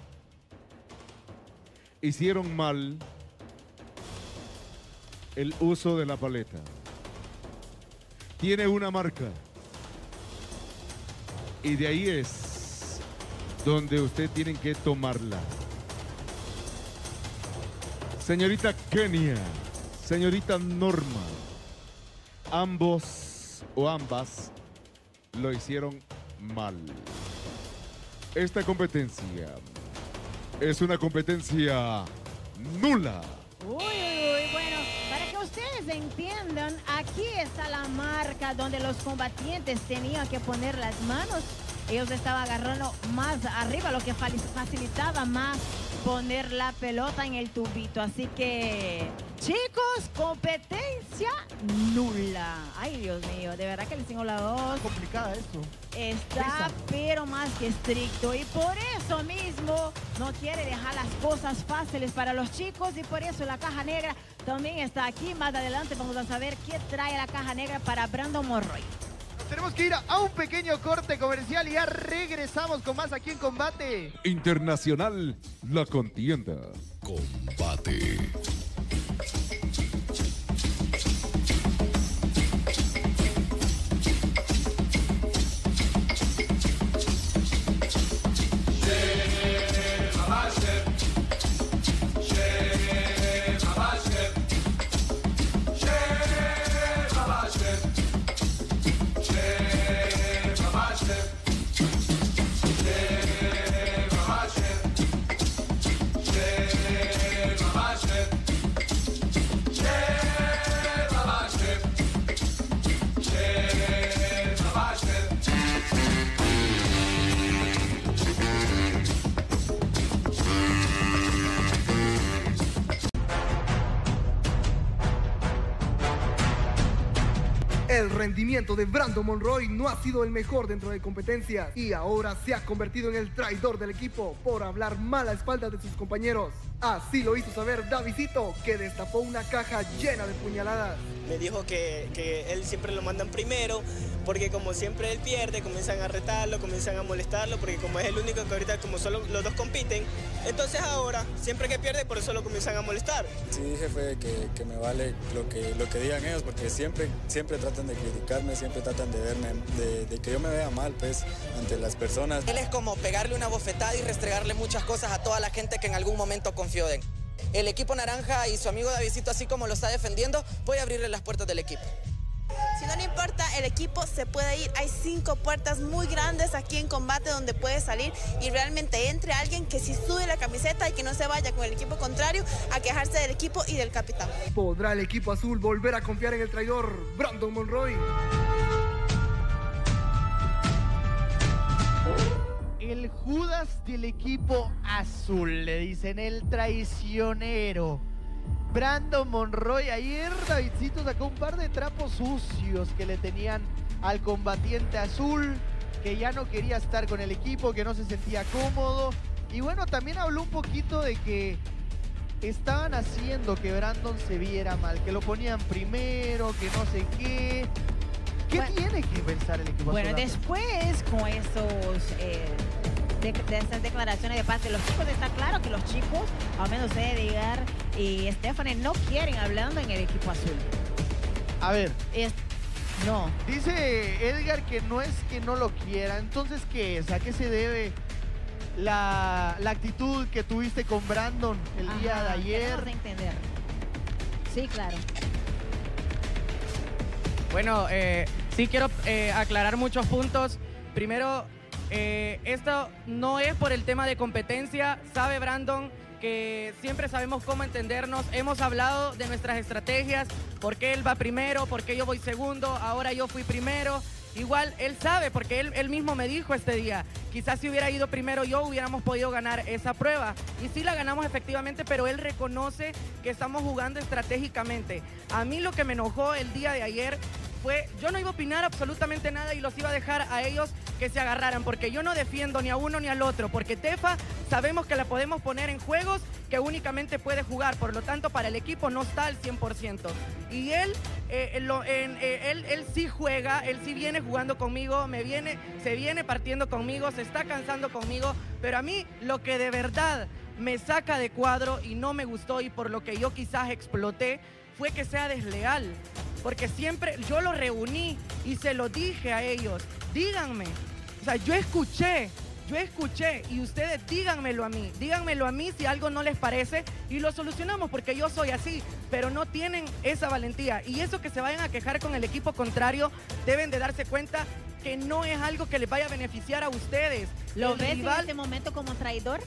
hicieron mal el uso de la paleta. Tiene una marca y de ahí es donde ustedes tienen que tomarla. Señorita Kenia, señorita Norma, ambos o ambas lo hicieron mal. Esta competencia es una competencia nula. Uy, uy, uy, bueno, para que ustedes entiendan, aquí está la marca donde los combatientes tenían que poner las manos. Ellos estaban agarrando más arriba, lo que facilitaba más poner la pelota en el tubito. Así que, chicos, competencia nula. Ay, Dios mío, de verdad que el señor La Voz Complicada esto. está, Pesa. pero más que estricto. Y por eso mismo no quiere dejar las cosas fáciles para los chicos. Y por eso la caja negra también está aquí. Más adelante vamos a saber qué trae la caja negra para Brandon Monroy. Tenemos que ir a un pequeño corte comercial y ya regresamos con más aquí en Combate Internacional, la contienda. Combate. El rendimiento de Brandon Monroy no ha sido el mejor dentro de competencias y ahora se ha convertido en el traidor del equipo por hablar mal a espaldas de sus compañeros. Así lo hizo saber Davidito, que destapó una caja llena de puñaladas. Me dijo que, que él siempre lo mandan primero, porque como siempre él pierde, comienzan a retarlo, comienzan a molestarlo, porque como es el único que ahorita como solo los dos compiten, entonces ahora, siempre que pierde, por eso lo comienzan a molestar. Sí, dije fue que, que me vale lo que, lo que digan ellos, porque siempre, siempre tratan de criticarme, siempre tratan de verme, de, de que yo me vea mal, pues, ante las personas. Él es como pegarle una bofetada y restregarle muchas cosas a toda la gente que en algún momento confió en él. El equipo naranja y su amigo Davidito, así como lo está defendiendo, voy a abrirle las puertas del equipo. Si no le importa el equipo se puede ir. Hay cinco puertas muy grandes aquí en combate donde puede salir y realmente entre alguien que sí sube la camiseta y que no se vaya con el equipo contrario a quejarse del equipo y del capitán. ¿Podrá el equipo azul volver a confiar en el traidor Brandon Monroy? El Judas del equipo azul, le dicen el traicionero. Brandon Monroy, ayer Davidcito sacó un par de trapos sucios que le tenían al combatiente azul, que ya no quería estar con el equipo, que no se sentía cómodo. Y bueno, también habló un poquito de que estaban haciendo que Brandon se viera mal, que lo ponían primero, que no sé qué. ¿Qué bueno, tiene que pensar el equipo Bueno, azul? después con esos... Eh... De, de estas declaraciones de parte de los chicos, está claro que los chicos, al menos Edgar y Stephanie, no quieren hablando en el equipo azul. A ver. Es, no. Dice Edgar que no es que no lo quiera. Entonces, ¿qué es? ¿A qué se debe la, la actitud que tuviste con Brandon el Ajá, día de ayer? De entender. Sí, claro. Bueno, eh, sí quiero eh, aclarar muchos puntos. Primero, Eh, esto no es por el tema de competencia. Sabe Brandon que siempre sabemos cómo entendernos. Hemos hablado de nuestras estrategias, por qué él va primero, por qué yo voy segundo, ahora yo fui primero. Igual él sabe, porque él, él mismo me dijo este día, quizás si hubiera ido primero yo hubiéramos podido ganar esa prueba. Y sí la ganamos efectivamente, pero él reconoce que estamos jugando estratégicamente. A mí lo que me enojó el día de ayer fue, yo no iba a opinar absolutamente nada y los iba a dejar a ellos que se agarraran, porque yo no defiendo ni a uno ni al otro, porque Tefa sabemos que la podemos poner en juegos que únicamente puede jugar, por lo tanto para el equipo no está al cien por ciento. Y él, eh, lo, en, eh, él, él sí juega, él sí viene jugando conmigo, me viene, se viene partiendo conmigo, se está cansando conmigo, pero a mí lo que de verdad me saca de cuadro y no me gustó y por lo que yo quizás exploté fue que sea desleal, porque siempre yo lo reuní y se lo dije a ellos, díganme, o sea, yo escuché, yo escuché y ustedes díganmelo a mí, díganmelo a mí si algo no les parece y lo solucionamos porque yo soy así, pero no tienen esa valentía y eso que se vayan a quejar con el equipo contrario, deben de darse cuenta que no es algo que les vaya a beneficiar a ustedes. ¿Lo ves en este momento como traidor?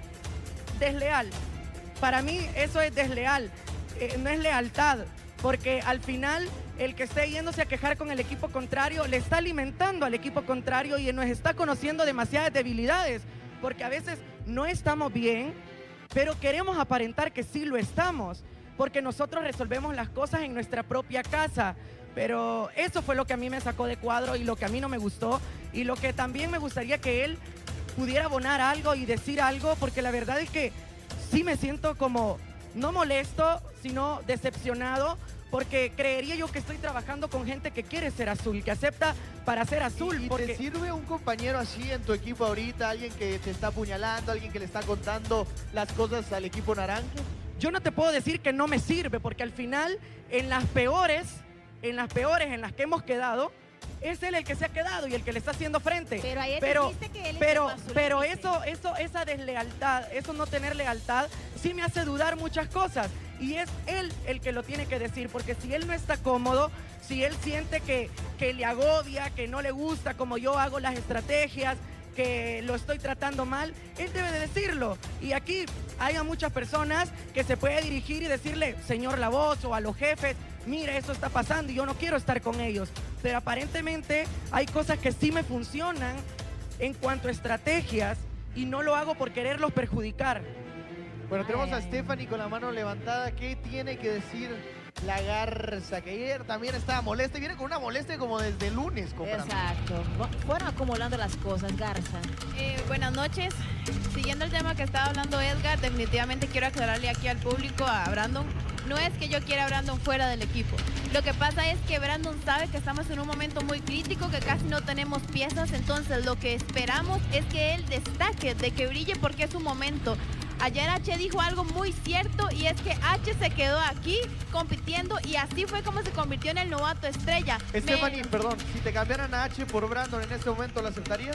Desleal, para mí eso es desleal, eh, no es lealtad. Porque al final el que esté yéndose a quejar con el equipo contrario le está alimentando al equipo contrario y nos está conociendo demasiadas debilidades. Porque a veces no estamos bien, pero queremos aparentar que sí lo estamos. Porque nosotros resolvemos las cosas en nuestra propia casa. Pero eso fue lo que a mí me sacó de cuadro y lo que a mí no me gustó. Y lo que también me gustaría que él pudiera abonar algo y decir algo. Porque la verdad es que sí me siento como... no molesto, sino decepcionado, porque creería yo que estoy trabajando con gente que quiere ser azul, que acepta para ser azul. ¿Y, y porque... te sirve un compañero así en tu equipo ahorita? ¿Alguien que te está apuñalando, alguien que le está contando las cosas al equipo naranja? Yo no te puedo decir que no me sirve, porque al final, en las peores, en las peores en las que hemos quedado, es él el que se ha quedado y el que le está haciendo frente. Pero ayer pero, dijiste que él es pero, el azul, pero dijiste. eso, eso, esa deslealtad, eso no tener lealtad, sí me hace dudar muchas cosas. Y es él el que lo tiene que decir, porque si él no está cómodo, si él siente que, que le agobia, que no le gusta como yo hago las estrategias, que lo estoy tratando mal, él debe de decirlo. Y aquí hay a muchas personas que se puede dirigir y decirle, señor La Voz o a los jefes, mira, eso está pasando y yo no quiero estar con ellos. Pero aparentemente hay cosas que sí me funcionan en cuanto a estrategias y no lo hago por quererlos perjudicar. Bueno, tenemos a Stephanie con la mano levantada. ¿Qué tiene que decir la Garza? Que ayer también estaba molesta y viene con una molestia como desde el lunes. Comprando. Exacto. Fueron acumulando las cosas, Garza. Eh, buenas noches. Siguiendo el tema que estaba hablando Edgar, definitivamente quiero aclararle aquí al público, a Brandon. No es que yo quiera a Brandon fuera del equipo. Lo que pasa es que Brandon sabe que estamos en un momento muy crítico, que casi no tenemos piezas. Entonces lo que esperamos es que él destaque, de que brille porque es su momento. Ayer H dijo algo muy cierto y es que H se quedó aquí compitiendo y así fue como se convirtió en el novato estrella. Stephanie, Me... perdón, si te cambiaran a H por Brandon en este momento, ¿lo aceptarías?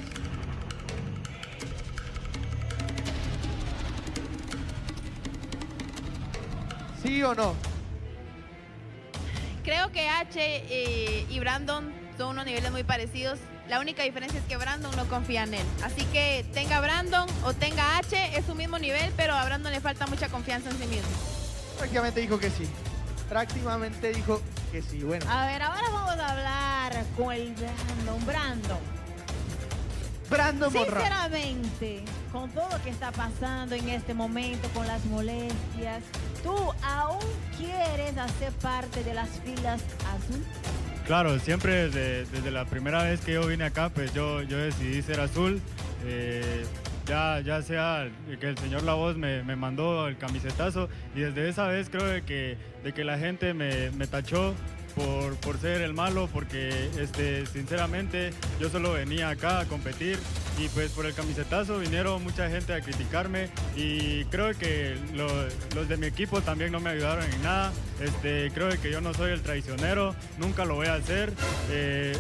¿Sí o no? Creo que H eh, y Brandon son unos niveles muy parecidos. La única diferencia es que Brandon no confía en él. Así que tenga Brandon o tenga H, es su mismo nivel, pero a Brandon le falta mucha confianza en sí mismo. Prácticamente dijo que sí. Prácticamente dijo que sí. Bueno. A ver, ahora vamos a hablar con el Brandon. Brandon. Brandon Monroe. Sinceramente, con todo lo que está pasando en este momento, con las molestias, ¿tú aún quieres hacer parte de las filas azul? Claro, siempre desde, desde la primera vez que yo vine acá, pues yo, yo decidí ser azul. Eh, ya, ya sea que el señor La Voz me, me mandó el camisetazo y desde esa vez creo de que, de que la gente me, me tachó por, por ser el malo, porque este, sinceramente yo solo venía acá a competir y pues por el camisetazo vinieron mucha gente a criticarme y creo que lo, los de mi equipo también no me ayudaron en nada. Este, creo que yo no soy el traicionero, nunca lo voy a hacer. Eh,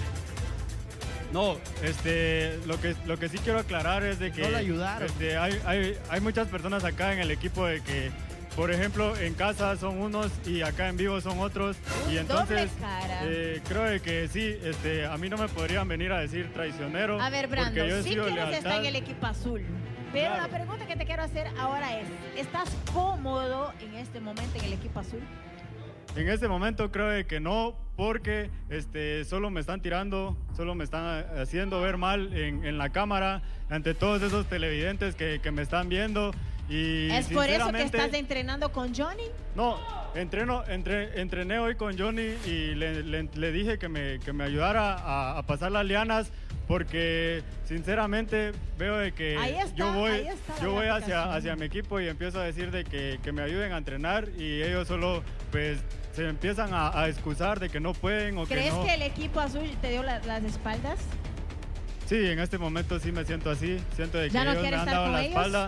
No, este, lo que, lo que sí quiero aclarar es de que no le ayudaron. Este, hay, hay, hay muchas personas acá en el equipo de que, por ejemplo, en casa son unos y acá en vivo son otros. Y entonces eh, creo de que sí, este, a mí no me podrían venir a decir traicionero. A ver, porque yo Brandon, he sí sido quieres estar en lealtad. el equipo azul. Pero Claro. la pregunta que te quiero hacer ahora es, ¿estás cómodo en este momento en el equipo azul? En este momento creo de que no, porque este, solo me están tirando, solo me están haciendo ver mal en, en la cámara, ante todos esos televidentes que, que me están viendo. Y ¿Es por eso que sinceramente, estás entrenando con Johnny? No, entreno, entre, entrené hoy con Johnny y le, le, le dije que me, que me ayudara a, a pasar las lianas, porque sinceramente veo de que Ahí está, yo voy, ahí está la yo voy hacia, graficación. hacia mi equipo y empiezo a decir de que, que me ayuden a entrenar y ellos solo pues se empiezan a, a excusar de que no pueden o que ¿Crees no. que el equipo azul te dio la- las espaldas? Sí, en este momento sí me siento así, siento de que ¿Ya no ellos me quieres han estar dado con la ellos? espalda.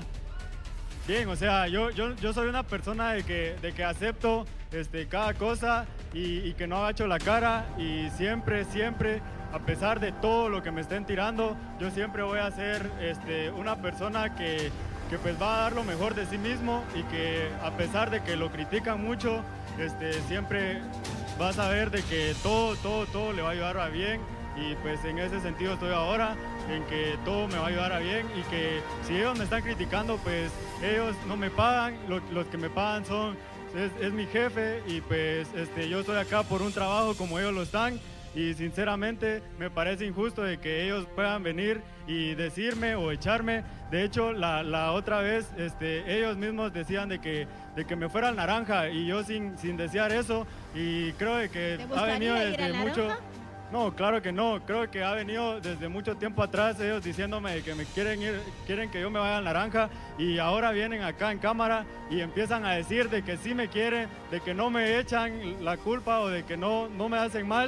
Bien, o sea, yo, yo, yo soy una persona de que, de que acepto este, cada cosa y, y que no agacho la cara y siempre, siempre, a pesar de todo lo que me estén tirando, yo siempre voy a ser este, una persona que, que pues va a dar lo mejor de sí mismo y que a pesar de que lo critican mucho, este, siempre vas a ver de que todo, todo, todo le va a ayudar a bien. Y pues en ese sentido estoy ahora, en que todo me va a ayudar a bien y que si ellos me están criticando, pues ellos no me pagan, lo- los que me pagan son, es, es mi jefe y pues este, yo estoy acá por un trabajo como ellos lo están y sinceramente me parece injusto de que ellos puedan venir y decirme o echarme. De hecho, la, la otra vez este, ellos mismos decían de que, de que me fuera al naranja y yo sin, sin desear eso y creo de que ¿Te ha gustaría venido ir desde al mucho... naranja? No, claro que no. Creo que ha venido desde mucho tiempo atrás ellos diciéndome que me quieren ir, quieren que yo me vaya al naranja y ahora vienen acá en cámara y empiezan a decir de que sí me quieren, de que no me echan la culpa o de que no, no me hacen mal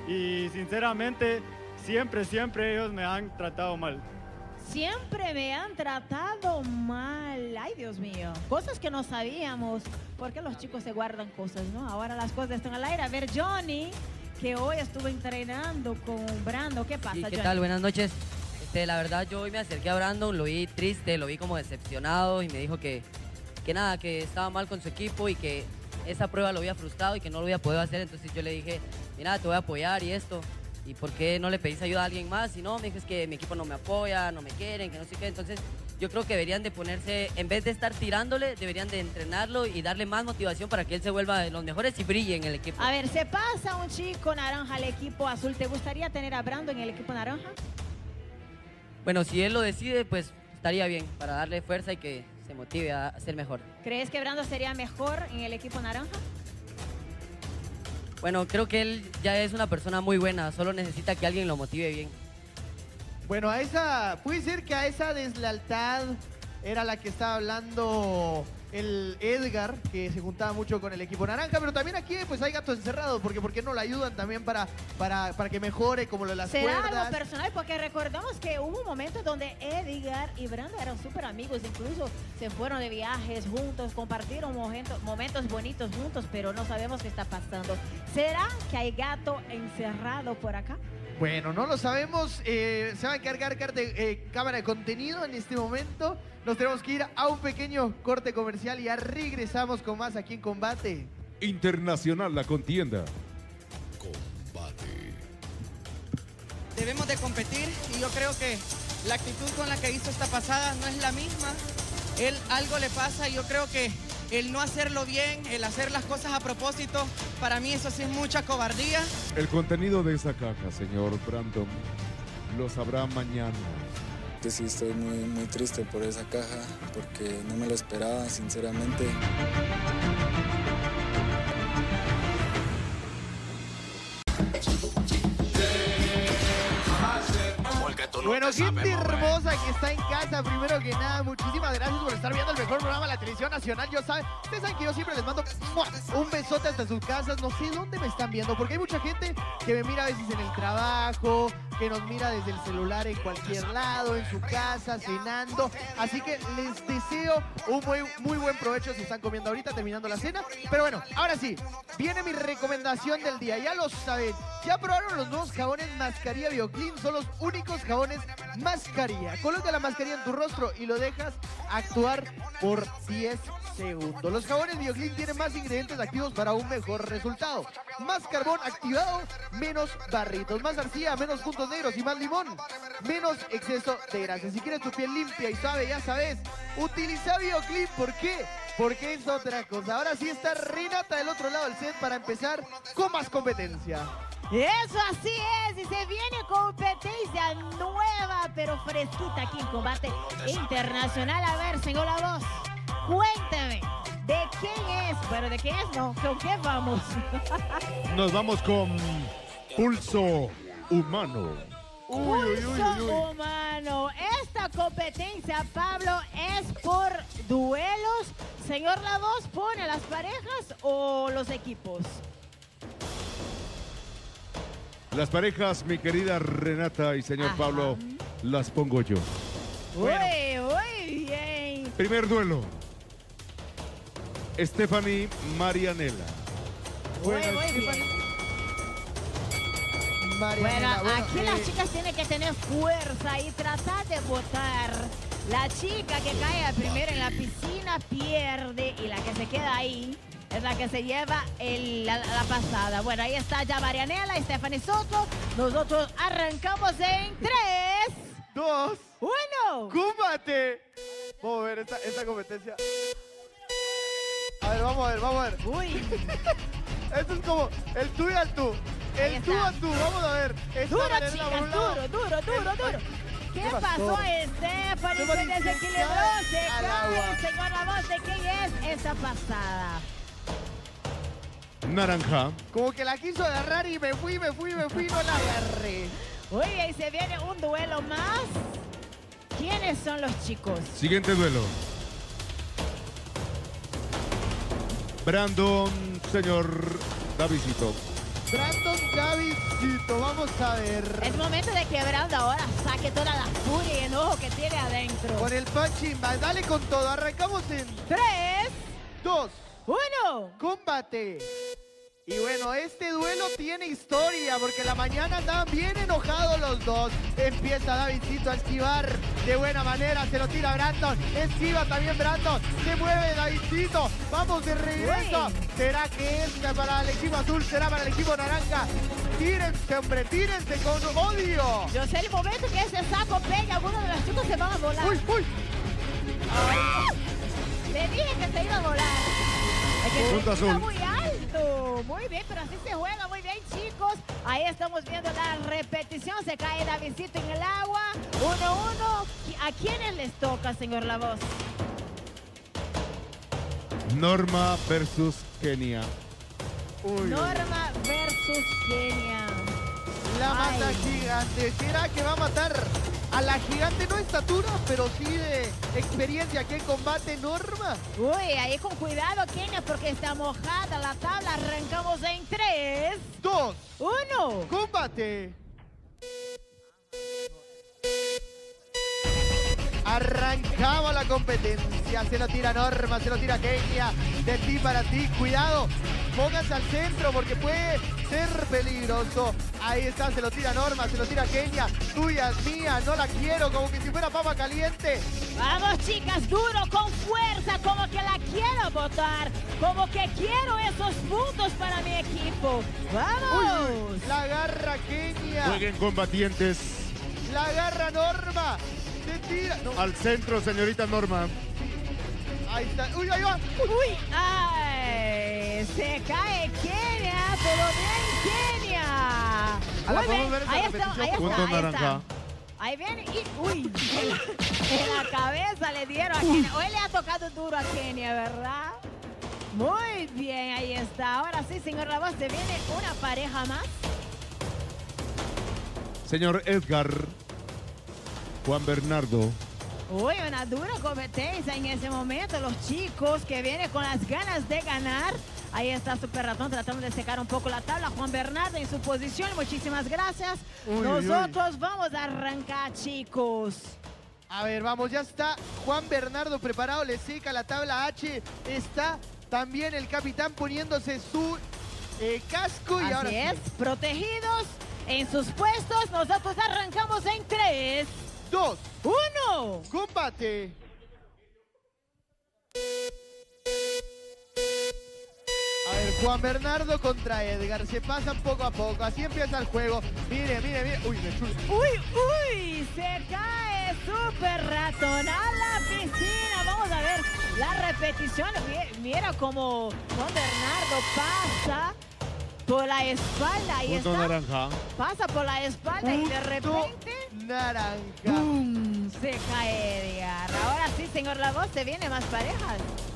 y sinceramente siempre, siempre ellos me han tratado mal. Siempre me han tratado mal. Ay, Dios mío. Cosas que no sabíamos. Porque los chicos se guardan cosas, ¿no? Ahora las cosas están al aire. A ver, Johnny, que hoy estuvo entrenando con Brandon. ¿Qué pasa, Sí, ¿qué Johnny? tal? Buenas noches. Este, la verdad, yo hoy me acerqué a Brandon, lo vi triste, lo vi como decepcionado y me dijo que, que nada, que estaba mal con su equipo y que esa prueba lo había frustrado y que no lo había podido hacer. Entonces yo le dije, mira, te voy a apoyar y esto. ¿Y por qué no le pedís ayuda a alguien más? Y no, me dijo, es que mi equipo no me apoya, no me quieren, que no sé qué. Entonces yo creo que deberían de ponerse, en vez de estar tirándole, deberían de entrenarlo y darle más motivación para que él se vuelva de los mejores y brille en el equipo. A ver, se pasa un chico naranja al equipo azul. ¿Te gustaría tener a Brandon en el equipo naranja? Bueno, si él lo decide, pues estaría bien para darle fuerza y que se motive a ser mejor. ¿Crees que Brandon sería mejor en el equipo naranja? Bueno, creo que él ya es una persona muy buena, solo necesita que alguien lo motive bien. Bueno, a esa, puede ser que a esa deslealtad era la que estaba hablando el Edgar, que se juntaba mucho con el equipo naranja, pero también aquí pues hay gatos encerrados, porque ¿por qué no le ayudan también para, para, para que mejore como lo de las ¿Será cuerdas? algo personal? Porque recordamos que hubo un momento donde Edgar y Brandon eran súper amigos, incluso se fueron de viajes juntos, compartieron momentos, momentos bonitos juntos, pero no sabemos qué está pasando. ¿Será que hay gato encerrado por acá? Bueno, no lo sabemos. Eh, se va a encargar carte- eh, cámara de contenido en este momento. Nos tenemos que ir a un pequeño corte comercial y ya regresamos con más aquí en Combate. Internacional la contienda. Combate. debemos de competir y yo creo que la actitud con la que hizo esta pasada no es la misma. Él algo le pasa y yo creo que el no hacerlo bien, el hacer las cosas a propósito, para mí eso sí es mucha cobardía. El contenido de esa caja, señor Brandon, lo sabrá mañana. Yo sí estoy muy, muy triste por esa caja, porque no me lo esperaba, sinceramente. Bueno, gente hermosa que está en casa, primero que nada, muchísimas gracias por estar viendo el mejor programa de la televisión nacional. Yo saben, ustedes saben que yo siempre les mando ¡mua! Un besote hasta sus casas. No sé dónde me están viendo, porque hay mucha gente que me mira a veces en el trabajo, que nos mira desde el celular en cualquier lado, en su casa, cenando. Así que les deseo un muy, muy buen provecho si están comiendo ahorita, terminando la cena. Pero bueno, ahora sí, viene mi recomendación del día. Ya lo saben, ya probaron los nuevos jabones Mascarilla BioClean. Son los únicos jabones mascarilla. Coloca la mascarilla en tu rostro y lo dejas actuar por diez segundos. Los jabones BioClean tienen más ingredientes activos para un mejor resultado. Más carbón activado, menos barritos. Más arcilla, menos puntos negros y más limón, menos exceso de grasa. Si quieres tu piel limpia y suave, ya sabes, utiliza BioClean. ¿Por qué? Porque es otra cosa. Ahora sí está Renata del otro lado del set para empezar con más competencia. Eso así es, y se viene competencia nueva, pero fresquita aquí en Combate Internacional. A ver, señor La Voz, cuéntame, ¿de quién es? Bueno, ¿de quién es? No, ¿con qué vamos? Nos vamos con Pulso Humano. Uy, uy, uy, uy, uy. Humano. Esta competencia, Pablo, es por duelos. Señor La Voz, ¿pone las parejas o los equipos? Las parejas, mi querida Renata y señor Ajá. Pablo, las pongo yo. Bueno. Uy, muy bien. Primer duelo. Stephanie Marianela. Bueno, muy bien. Marianela, bueno, bueno, aquí eh, las chicas tienen que tener fuerza y tratar de votar. La chica que cae primero en la piscina pierde y la que se queda ahí es la que se lleva el, la, la pasada. Bueno, ahí está ya Marianela y Stephanie Soto. Nosotros arrancamos en tres, dos, uno. ¡Combate! Vamos a ver esta, esta competencia. A ver, vamos a ver, vamos a ver. Uy. Esto es como el tú y al tú. Ahí El tú está. a tú, vamos a ver. Está Duro, Marianela chicas, por un lado. duro, duro, duro, duro. ¿Qué, ¿Qué pasó, pasó? Stephanie? Se Stephanie se desequilibró, cae se al cae. agua. Señor La Voz, ¿de quién es esa pasada? Naranja. Como que la quiso agarrar y me fui, me fui, me fui, no la agarré. Oye, y se viene un duelo más. ¿Quiénes son los chicos? Siguiente duelo. Brandon, señor Davidito. Brandon Davidito, vamos a ver. Es momento de que Brandon ahora saque toda la furia y enojo que tiene adentro. Con el punching bag, dale con todo. Arrancamos en tres, dos, uno. Combate. Y bueno, este duelo tiene historia porque la mañana andaban bien enojados los dos. Empieza Davidito a esquivar de buena manera, se lo tira Brandon, esquiva también Brandon, se mueve Davidito, vamos de regreso. Uy. ¿Será que esta para el equipo azul? ¿Será para el equipo naranja? Tírense, hombre, tírense con odio. Yo sé el momento que ese saco pega, algunos de los chicos se van a volar. Uy, uy. Le dije que se iba a volar. Es que Punto se iba azul. muy alto. Muy bien, pero así se juega muy bien, chicos. Ahí estamos viendo la repetición. Se cae Davidito en el agua. Uno, uno. ¿A quiénes les toca, señor La Voz? Norma versus Kenia. Uy, Norma versus Kenia. La mata Ay. gigante. ¿Será que va a matar a la gigante? No estatura, pero sí de experiencia aquí en combate, Norma. Uy, ahí con cuidado, Kenia, porque está mojada la tabla. Arrancamos en tres, Dos. uno. Combate. Arrancamos la competencia. Se lo tira Norma, se lo tira Kenia. De ti para ti, cuidado. Pónganse al centro porque puede ser peligroso. Ahí está, se lo tira Norma, se lo tira Kenia. Tuya, es mía, no la quiero, como que si fuera papa caliente. Vamos, chicas, duro, con fuerza, como que la quiero botar, como que quiero esos puntos para mi equipo. ¡Vamos! Uy, la agarra Kenia. Kenia. Jueguen combatientes. La agarra Norma. Se tira. No. Al centro, señorita Norma. Ahí está. Uy, ahí va. Uy, ay, se cae Kenia, pero bien Kenia. A la Muy bien. podemos ver esa Ahí está, repetición, ahí Punto está, ahí naranja. está. Ahí viene y, uy, en la, en la cabeza le dieron a Kenia. Hoy le ha tocado duro a Kenia, ¿verdad? Muy bien, ahí está. Ahora sí, señor La Voz, se viene una pareja más. Señor Edgar. Juan Bernardo. Uy, una dura competencia en ese momento. Los chicos que vienen con las ganas de ganar. Ahí está Super Ratón tratando de secar un poco la tabla. Juan Bernardo en su posición. Muchísimas gracias. Uy, Nosotros uy. vamos a arrancar, chicos. A ver, vamos, ya está Juan Bernardo preparado. Le seca la tabla H. Está también el capitán poniéndose su eh, casco. Y Así ahora es, sí. protegidos en sus puestos. Nosotros arrancamos en tres, dos, uno. Combate. A ver, Juan Bernardo contra Edgar. Se pasan poco a poco. Así empieza el juego. Mire, mire, mire. Uy, me chulo. Uy, uy, se cae Super Ratón a la piscina. Vamos a ver la repetición. Mira cómo Juan Bernardo pasa por la espalda. Ahí Punto está. naranja. Pasa por la espalda y de repente naranja. ¡Bum! Se cae Edgar. Ahora sí, señor La Voz, se viene más parejas.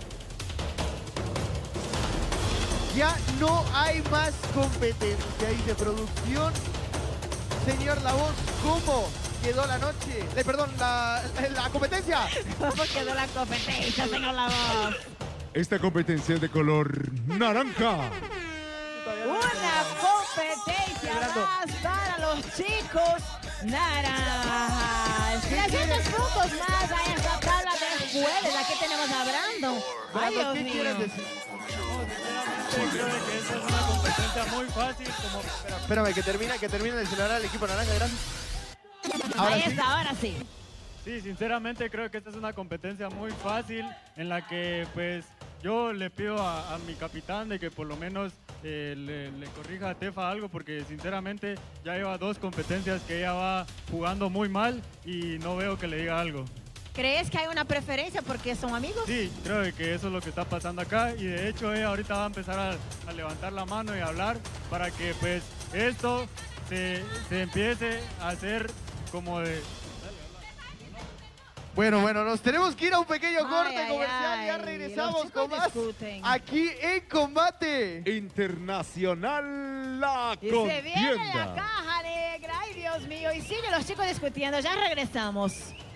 Ya no hay más competencia y de producción. Señor La Voz, ¿cómo quedó la noche? Eh, perdón, la, la competencia. ¿Cómo quedó la competencia, señor La Voz? Esta competencia es de color naranja. Una competencia más para los chicos naranjas. trescientos puntos más a esta tabla de jueves. Aquí tenemos a Brandon. Ay, Dios ¿Qué mío. quieres decir? Creo que esta es una competencia muy fácil. Como... Espérame, que termina, que termina de celebrar al equipo naranja, gracias. Ahora Ahí sí. está, ahora sí. Sí, sinceramente creo que esta es una competencia muy fácil en la que pues yo le pido a, a mi capitán de que por lo menos eh, le, le corrija a Tefa algo porque sinceramente ya lleva dos competencias que ella va jugando muy mal y no veo que le diga algo. ¿Crees que hay una preferencia porque son amigos? Sí, creo que eso es lo que está pasando acá y de hecho ella ahorita va a empezar a, a levantar la mano y a hablar para que pues esto se, se empiece a hacer como de... Bueno, bueno, nos tenemos que ir a un pequeño Ay, corte ay, comercial. ay, Ya los regresamos chicos con más discuten. aquí en Combate Internacional la Y se viene la contienda. caja negra. Ay, Dios mío. Y siguen los chicos discutiendo. Ya regresamos.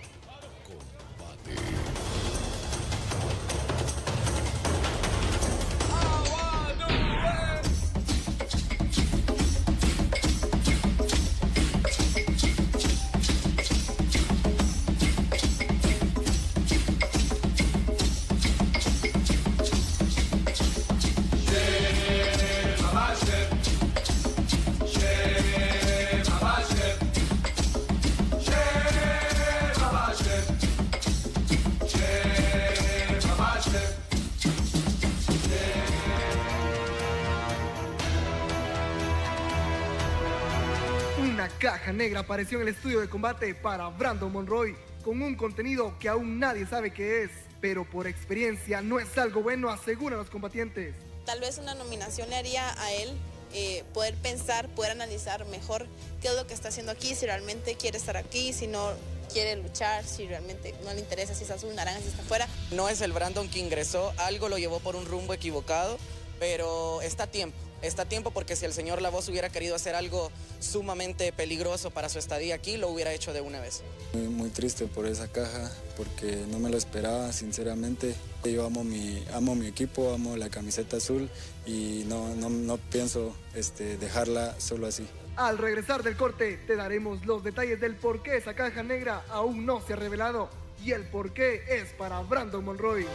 Una caja negra apareció en el estudio de combate para Brandon Monroy, con un contenido que aún nadie sabe qué es, pero por experiencia no es algo bueno, aseguran los combatientes. Tal vez una nominación le haría a él eh, poder pensar, poder analizar mejor qué es lo que está haciendo aquí, si realmente quiere estar aquí, si no quiere luchar, si realmente no le interesa, si es azul, naranja, si está afuera. No es el Brandon que ingresó, algo lo llevó por un rumbo equivocado, pero está a tiempo. Está a tiempo porque si el señor La Voz hubiera querido hacer algo sumamente peligroso para su estadía aquí, lo hubiera hecho de una vez. Muy, muy triste por esa caja porque no me lo esperaba, sinceramente. Yo amo mi, amo mi equipo, amo la camiseta azul y no, no, no pienso este, dejarla solo así. Al regresar del corte te daremos los detalles del por qué esa caja negra aún no se ha revelado y el por qué es para Brandon Monroy.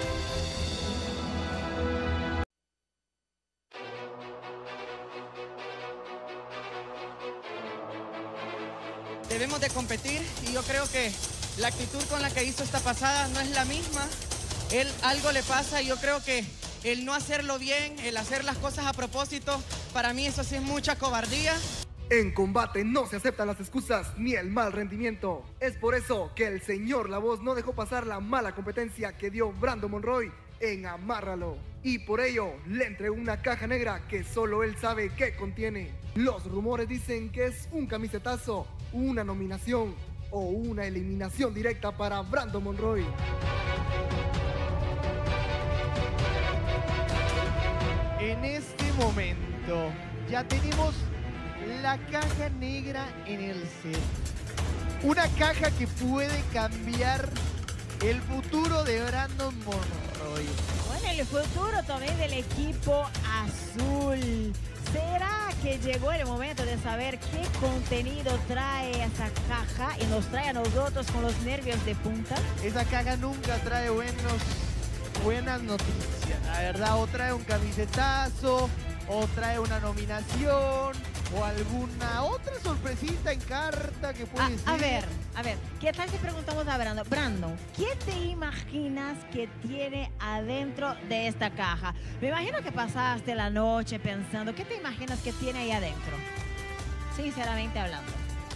Debemos de competir y yo creo que la actitud con la que hizo esta pasada no es la misma. Él algo le pasa y yo creo que el no hacerlo bien, el hacer las cosas a propósito, para mí eso sí es mucha cobardía. En combate no se aceptan las excusas ni el mal rendimiento. Es por eso que el señor La Voz no dejó pasar la mala competencia que dio Brandon Monroy en Amárralo. Y por ello le entregó una caja negra que solo él sabe qué contiene. Los rumores dicen que es un camisetazo, una nominación o una eliminación directa para Brandon Monroy. En este momento ya tenemos la caja negra en el set. Una caja que puede cambiar el futuro de Brandon Monroy. Bueno, el futuro también del equipo azul. ¿Será que llegó el momento de saber qué contenido trae esa caja y nos trae a nosotros con los nervios de punta? Esa caja nunca trae buenos, buenas noticias, la verdad. O trae un camisetazo, o trae una nominación, o alguna otra sorpresita en carta que puede a, ser. A ver, a ver, ¿qué tal si preguntamos a Brandon? Brandon, ¿qué te imaginas que tiene adentro de esta caja? Me imagino que pasaste la noche pensando, ¿qué te imaginas que tiene ahí adentro? Sinceramente hablando.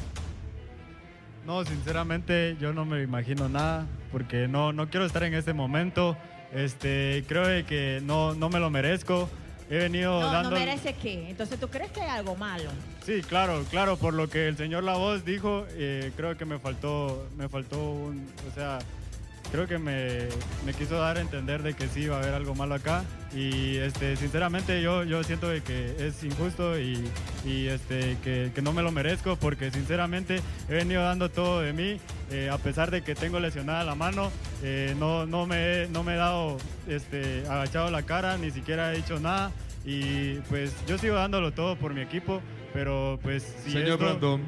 No, sinceramente yo no me imagino nada porque no, no quiero estar en este momento. Este, creo que no, no me lo merezco. He venido no, dando... ¿No merece qué? Entonces, ¿tú crees que hay algo malo? Sí, claro, claro, por lo que el señor La Voz dijo, eh, creo que me faltó, me faltó un... O sea, creo que me, me quiso dar a entender de que sí iba a haber algo malo acá. Y este, sinceramente yo, yo siento de que es injusto y, y este, que, que no me lo merezco porque sinceramente he venido dando todo de mí. Eh, a pesar de que tengo lesionada la mano, eh, no, no, me he, no me he dado este, agachado la cara, ni siquiera he dicho nada. Y pues yo sigo dándolo todo por mi equipo, pero pues si Señor esto... Brandon.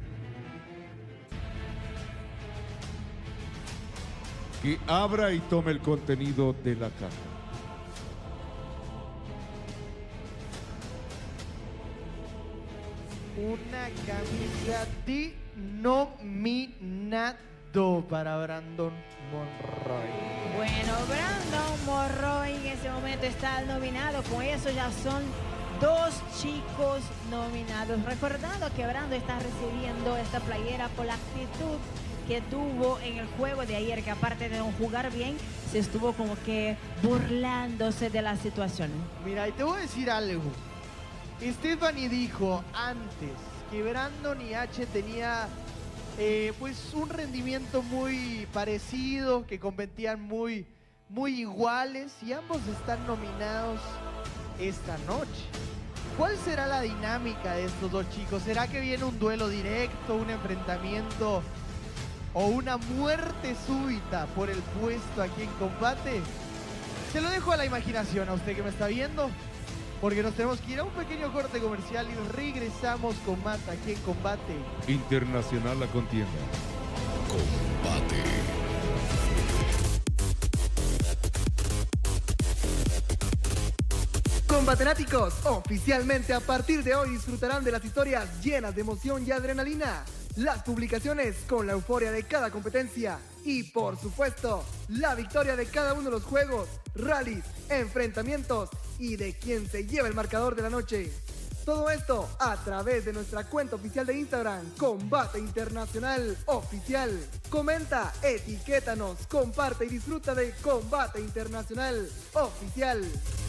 Que abra y tome el contenido de la caja. Una camisa de nominado para Brandon Monroy. Bueno, Brandon Monroy en ese momento está nominado. Con eso ya son dos chicos nominados. Recordando que Brandon está recibiendo esta playera por la actitud que tuvo en el juego de ayer, que aparte de no jugar bien, se estuvo como que burlándose de la situación. Mira, y te voy a decir algo. Stephanie dijo antes que Brandon y H tenía eh, pues un rendimiento muy parecido, que competían muy, muy iguales y ambos están nominados esta noche. ¿Cuál será la dinámica de estos dos chicos? ¿Será que viene un duelo directo, un enfrentamiento o una muerte súbita por el puesto aquí en combate? Se lo dejo a la imaginación, a usted que me está viendo, porque nos tenemos que ir a un pequeño corte comercial y regresamos con más aquí en Combate Internacional la contienda. Combate. Combatenáticos, oficialmente a partir de hoy disfrutarán de las historias llenas de emoción y adrenalina, las publicaciones con la euforia de cada competencia y, por supuesto, la victoria de cada uno de los juegos, rallies, enfrentamientos y de quien se lleva el marcador de la noche. Todo esto a través de nuestra cuenta oficial de Instagram, Combate Internacional Oficial. Comenta, etiquétanos, comparte y disfruta de Combate Internacional Oficial.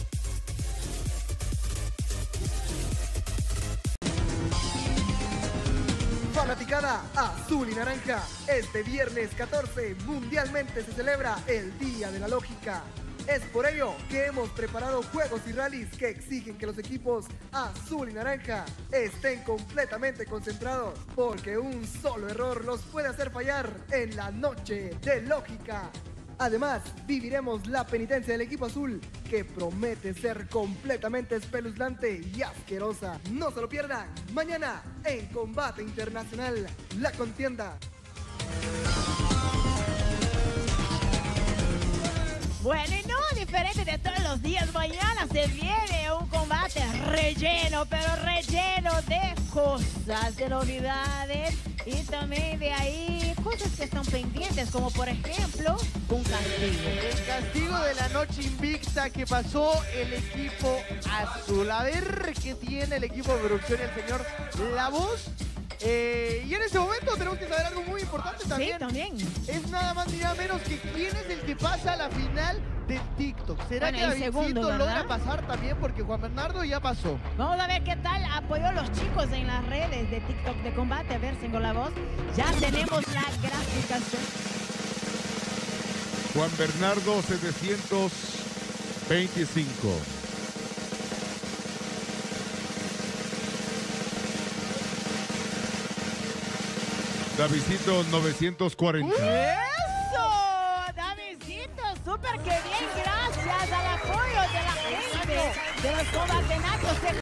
Fanaticada azul y naranja, este viernes catorce mundialmente se celebra el Día de la Lógica. Es por ello que hemos preparado juegos y rallies que exigen que los equipos azul y naranja estén completamente concentrados, porque un solo error los puede hacer fallar en la noche de lógica. Además, viviremos la penitencia del equipo azul, que promete ser completamente espeluznante y asquerosa. No se lo pierdan, mañana en Combate Internacional, la contienda. Bueno, y no diferente de todos los días. Mañana se viene un combate relleno, pero relleno de cosas, de novedades y también de ahí cosas que están pendientes, como por ejemplo un castigo. El castigo de la noche invicta que pasó el equipo azul. A ver qué tiene el equipo de producción y el señor La Voz. Eh, y en este momento tenemos que saber algo muy importante también. Sí, también. Es nada más ni nada menos que quién es el que pasa a la final de TikTok. ¿Será Bueno, que el Davidcito segundo, ¿verdad? logra pasar también? Porque Juan Bernardo ya pasó. Vamos a ver qué tal apoyó los chicos en las redes de TikTok de combate. A ver, tengo La Voz. Ya tenemos la graficación. Juan Bernardo setecientos veinticinco. Davidcito novecientos cuarenta. ¡Eso! Davidcito, súper que bien, gracias al apoyo de la gente de los combatenacos.